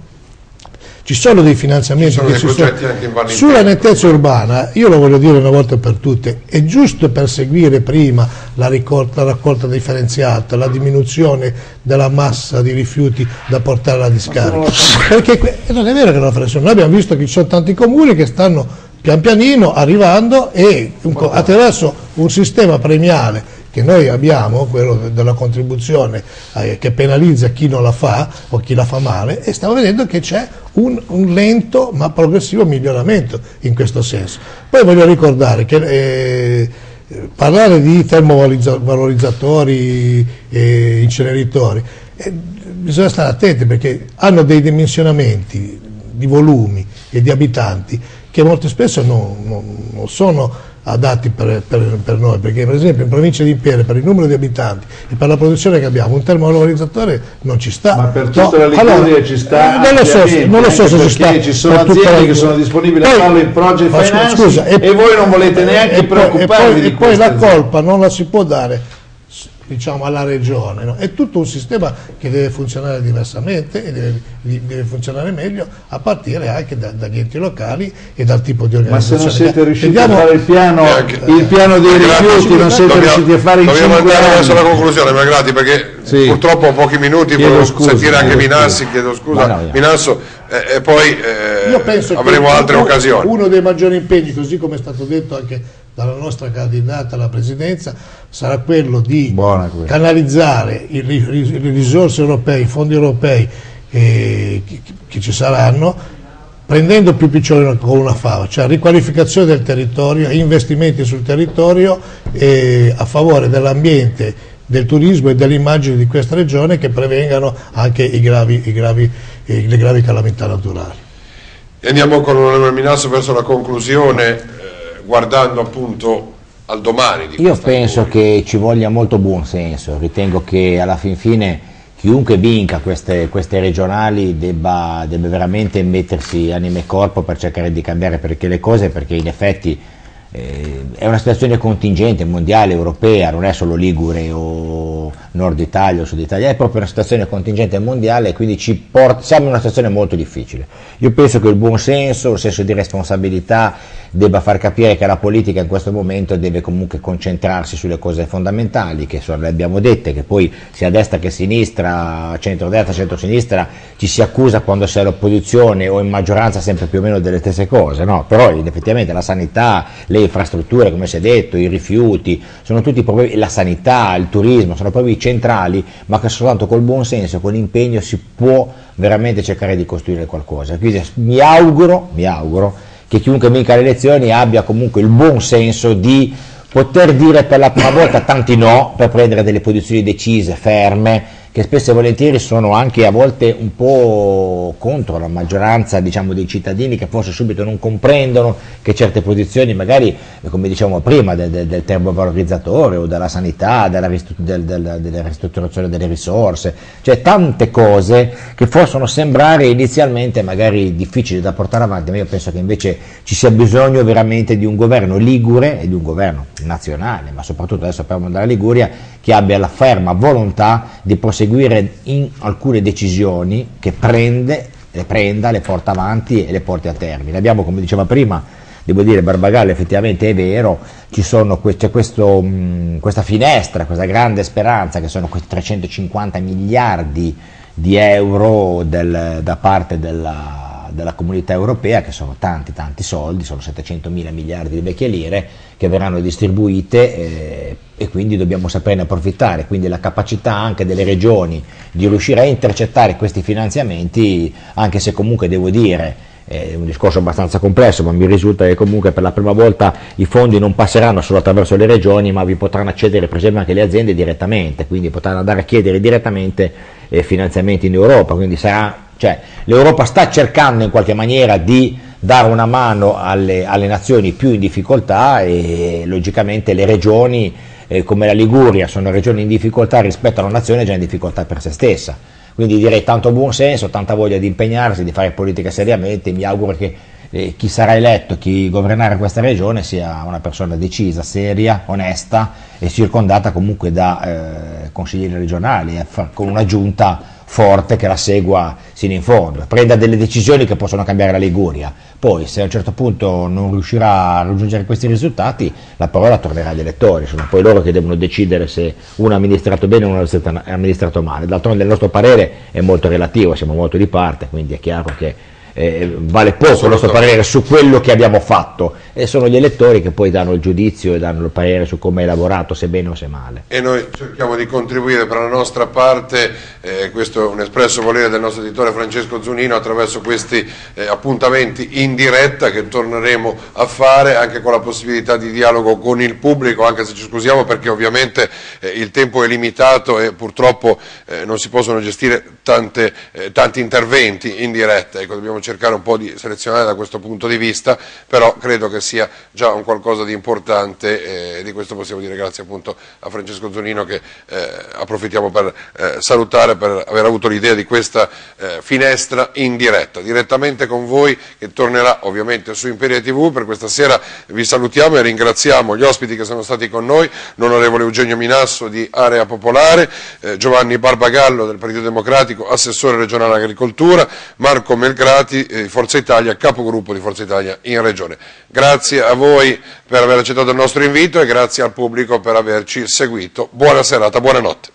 Ci sono dei finanziamenti ci sono che dei si progetti sono... anche in Valle Sulla nettezza urbana, io lo voglio dire una volta per tutte, è giusto perseguire prima la, ricolta, la raccolta differenziata, la diminuzione della massa di rifiuti da portare alla discarica, perché non è vero che non fa nessuno. Noi abbiamo visto che ci sono tanti comuni che stanno pian pianino arrivando e attraverso un sistema premiale che noi abbiamo, quello della contribuzione eh, che penalizza chi non la fa o chi la fa male, e stiamo vedendo che c'è un, un lento ma progressivo miglioramento in questo senso. Poi voglio ricordare che eh, parlare di termovalorizzatori e inceneritori, eh, bisogna stare attenti perché hanno dei dimensionamenti di volumi e di abitanti che molto spesso non, non, non sono adatti per, per, per noi, perché per esempio in provincia di Impero per il numero di abitanti e per la produzione che abbiamo un termovalorizzatore non ci sta. Ma per tutta no, la Liguria allora, ci sta, non lo so, non lo so se ci sta, ci sono aziende che sono disponibili poi, a farlo in project finance scusa, e, e voi non volete neanche preoccuparvi di e poi la colpa non la si può dare, diciamo, alla regione, no? È tutto un sistema che deve funzionare diversamente e deve, deve funzionare meglio a partire anche da, dagli enti locali e dal tipo di organizzazione. Ma se non siete riusciti Vediamo, a fare il piano, eh, il piano dei rifiuti, non siete dobbiamo, riusciti a fare in cinque anni. Dobbiamo andare verso la conclusione, Melgrati, perché sì. purtroppo ho pochi minuti, volevo sentire anche Minassi, chiedo scusa, no, Minasso, eh, e poi eh, Io penso avremo che altre uno, occasioni. Uno dei maggiori impegni, così come è stato detto anche dalla nostra candidata alla presidenza sarà quello di canalizzare i, i, le risorse europee, i fondi europei eh, che, che ci saranno, prendendo più piccioni con una fava, cioè riqualificazione del territorio, investimenti sul territorio eh, a favore dell'ambiente, del turismo e dell'immagine di questa regione, che prevengano anche i gravi, i gravi, eh, le gravi calamità naturali. E andiamo con l'onorevole Minasso verso la conclusione, eh, guardando appunto al domani. Di Io penso che ci voglia molto buon senso, ritengo che alla fin fine chiunque vinca queste, queste regionali debba, debba veramente mettersi anima e corpo per cercare di cambiare perché le cose, perché in effetti eh, è una situazione contingente, mondiale, europea, non è solo Ligure o Nord Italia o Sud Italia, è proprio una situazione contingente mondiale e quindi ci porta, siamo in una situazione molto difficile. Io penso che il buon senso, il senso di responsabilità debba far capire che la politica in questo momento deve comunque concentrarsi sulle cose fondamentali, che sono, le abbiamo dette, che poi sia destra che sinistra, centrodestra, centrosinistra, ci si accusa quando si è all'opposizione o in maggioranza sempre più o meno delle stesse cose, no? Però effettivamente la sanità, le infrastrutture, come si è detto, i rifiuti, sono tutti problemi, la sanità, il turismo, sono problemi centrali, ma che soltanto col buon senso, con l'impegno si può veramente cercare di costruire qualcosa. Quindi mi auguro, mi auguro che chiunque vinca le elezioni abbia comunque il buon senso di poter dire per la prima volta tanti no, per prendere delle posizioni decise, ferme, che spesso e volentieri sono anche a volte un po' contro la maggioranza, diciamo, dei cittadini, che forse subito non comprendono che certe posizioni, magari come dicevamo prima, del, del, del termovalorizzatore o della sanità, della, del, del, della ristrutturazione delle risorse, cioè tante cose che possono sembrare inizialmente magari difficili da portare avanti, ma io penso che invece ci sia bisogno veramente di un governo ligure e di un governo nazionale, ma soprattutto adesso parliamo della Liguria, che abbia la ferma volontà di proseguire in alcune decisioni che prende, le prenda, le porta avanti e le porti a termine. Abbiamo, come diceva prima, devo dire, Barbagallo, effettivamente è vero, ci sono, c'è questo, mh, questa finestra, questa grande speranza, che sono questi trecentocinquanta miliardi di euro del, da parte della, della comunità europea, che sono tanti tanti soldi, sono settecentomila miliardi di vecchie lire che verranno distribuite eh, e quindi dobbiamo saperne approfittare, quindi la capacità anche delle regioni di riuscire a intercettare questi finanziamenti, anche se comunque devo dire è un discorso abbastanza complesso, ma mi risulta che comunque per la prima volta i fondi non passeranno solo attraverso le regioni, ma vi potranno accedere per esempio anche le aziende direttamente, quindi potranno andare a chiedere direttamente eh, finanziamenti in Europa, quindi sarà, cioè, l'Europa sta cercando in qualche maniera di dare una mano alle, alle nazioni più in difficoltà e logicamente le regioni eh, come la Liguria sono regioni in difficoltà rispetto a una nazione già in difficoltà per se stessa. Quindi direi tanto buon senso, tanta voglia di impegnarsi, di fare politica seriamente. Mi auguro che eh, chi sarà eletto, chi governerà questa regione sia una persona decisa, seria, onesta e circondata comunque da eh, consiglieri regionali, eh, con una giunta forte che la segua sino in fondo, prenda delle decisioni che possono cambiare la Liguria. Poi se a un certo punto non riuscirà a raggiungere questi risultati, la parola tornerà agli elettori, sono poi loro che devono decidere se uno ha amministrato bene o uno ha amministrato male. D'altronde il nostro parere è molto relativo, siamo molto di parte, quindi è chiaro che eh, vale poco il nostro parere su quello che abbiamo fatto e sono gli elettori che poi danno il giudizio e danno il parere su come hai lavorato, se bene o se male. E noi cerchiamo di contribuire per la nostra parte, eh, questo è un espresso volere del nostro editore Francesco Zunino, attraverso questi eh, appuntamenti in diretta che torneremo a fare anche con la possibilità di dialogo con il pubblico, anche se ci scusiamo perché ovviamente eh, il tempo è limitato e purtroppo eh, non si possono gestire tante, eh, tanti interventi in diretta, ecco, dobbiamo cercare un po' di selezionare da questo punto di vista, però credo che sia già un qualcosa di importante e eh, di questo possiamo dire grazie appunto a Francesco Zunino, che eh, approfittiamo per eh, salutare, per aver avuto l'idea di questa eh, finestra in diretta, direttamente con voi, che tornerà ovviamente su Imperia tivù. Per questa sera vi salutiamo e ringraziamo gli ospiti che sono stati con noi, l'onorevole Eugenio Minasso di Area Popolare, eh, Giovanni Barbagallo del Partito Democratico, assessore regionale agricoltura, Marco Melgrati di Forza Italia, capogruppo di Forza Italia in Regione. Grazie a voi per aver accettato il nostro invito e grazie al pubblico per averci seguito. Buona serata, buonanotte.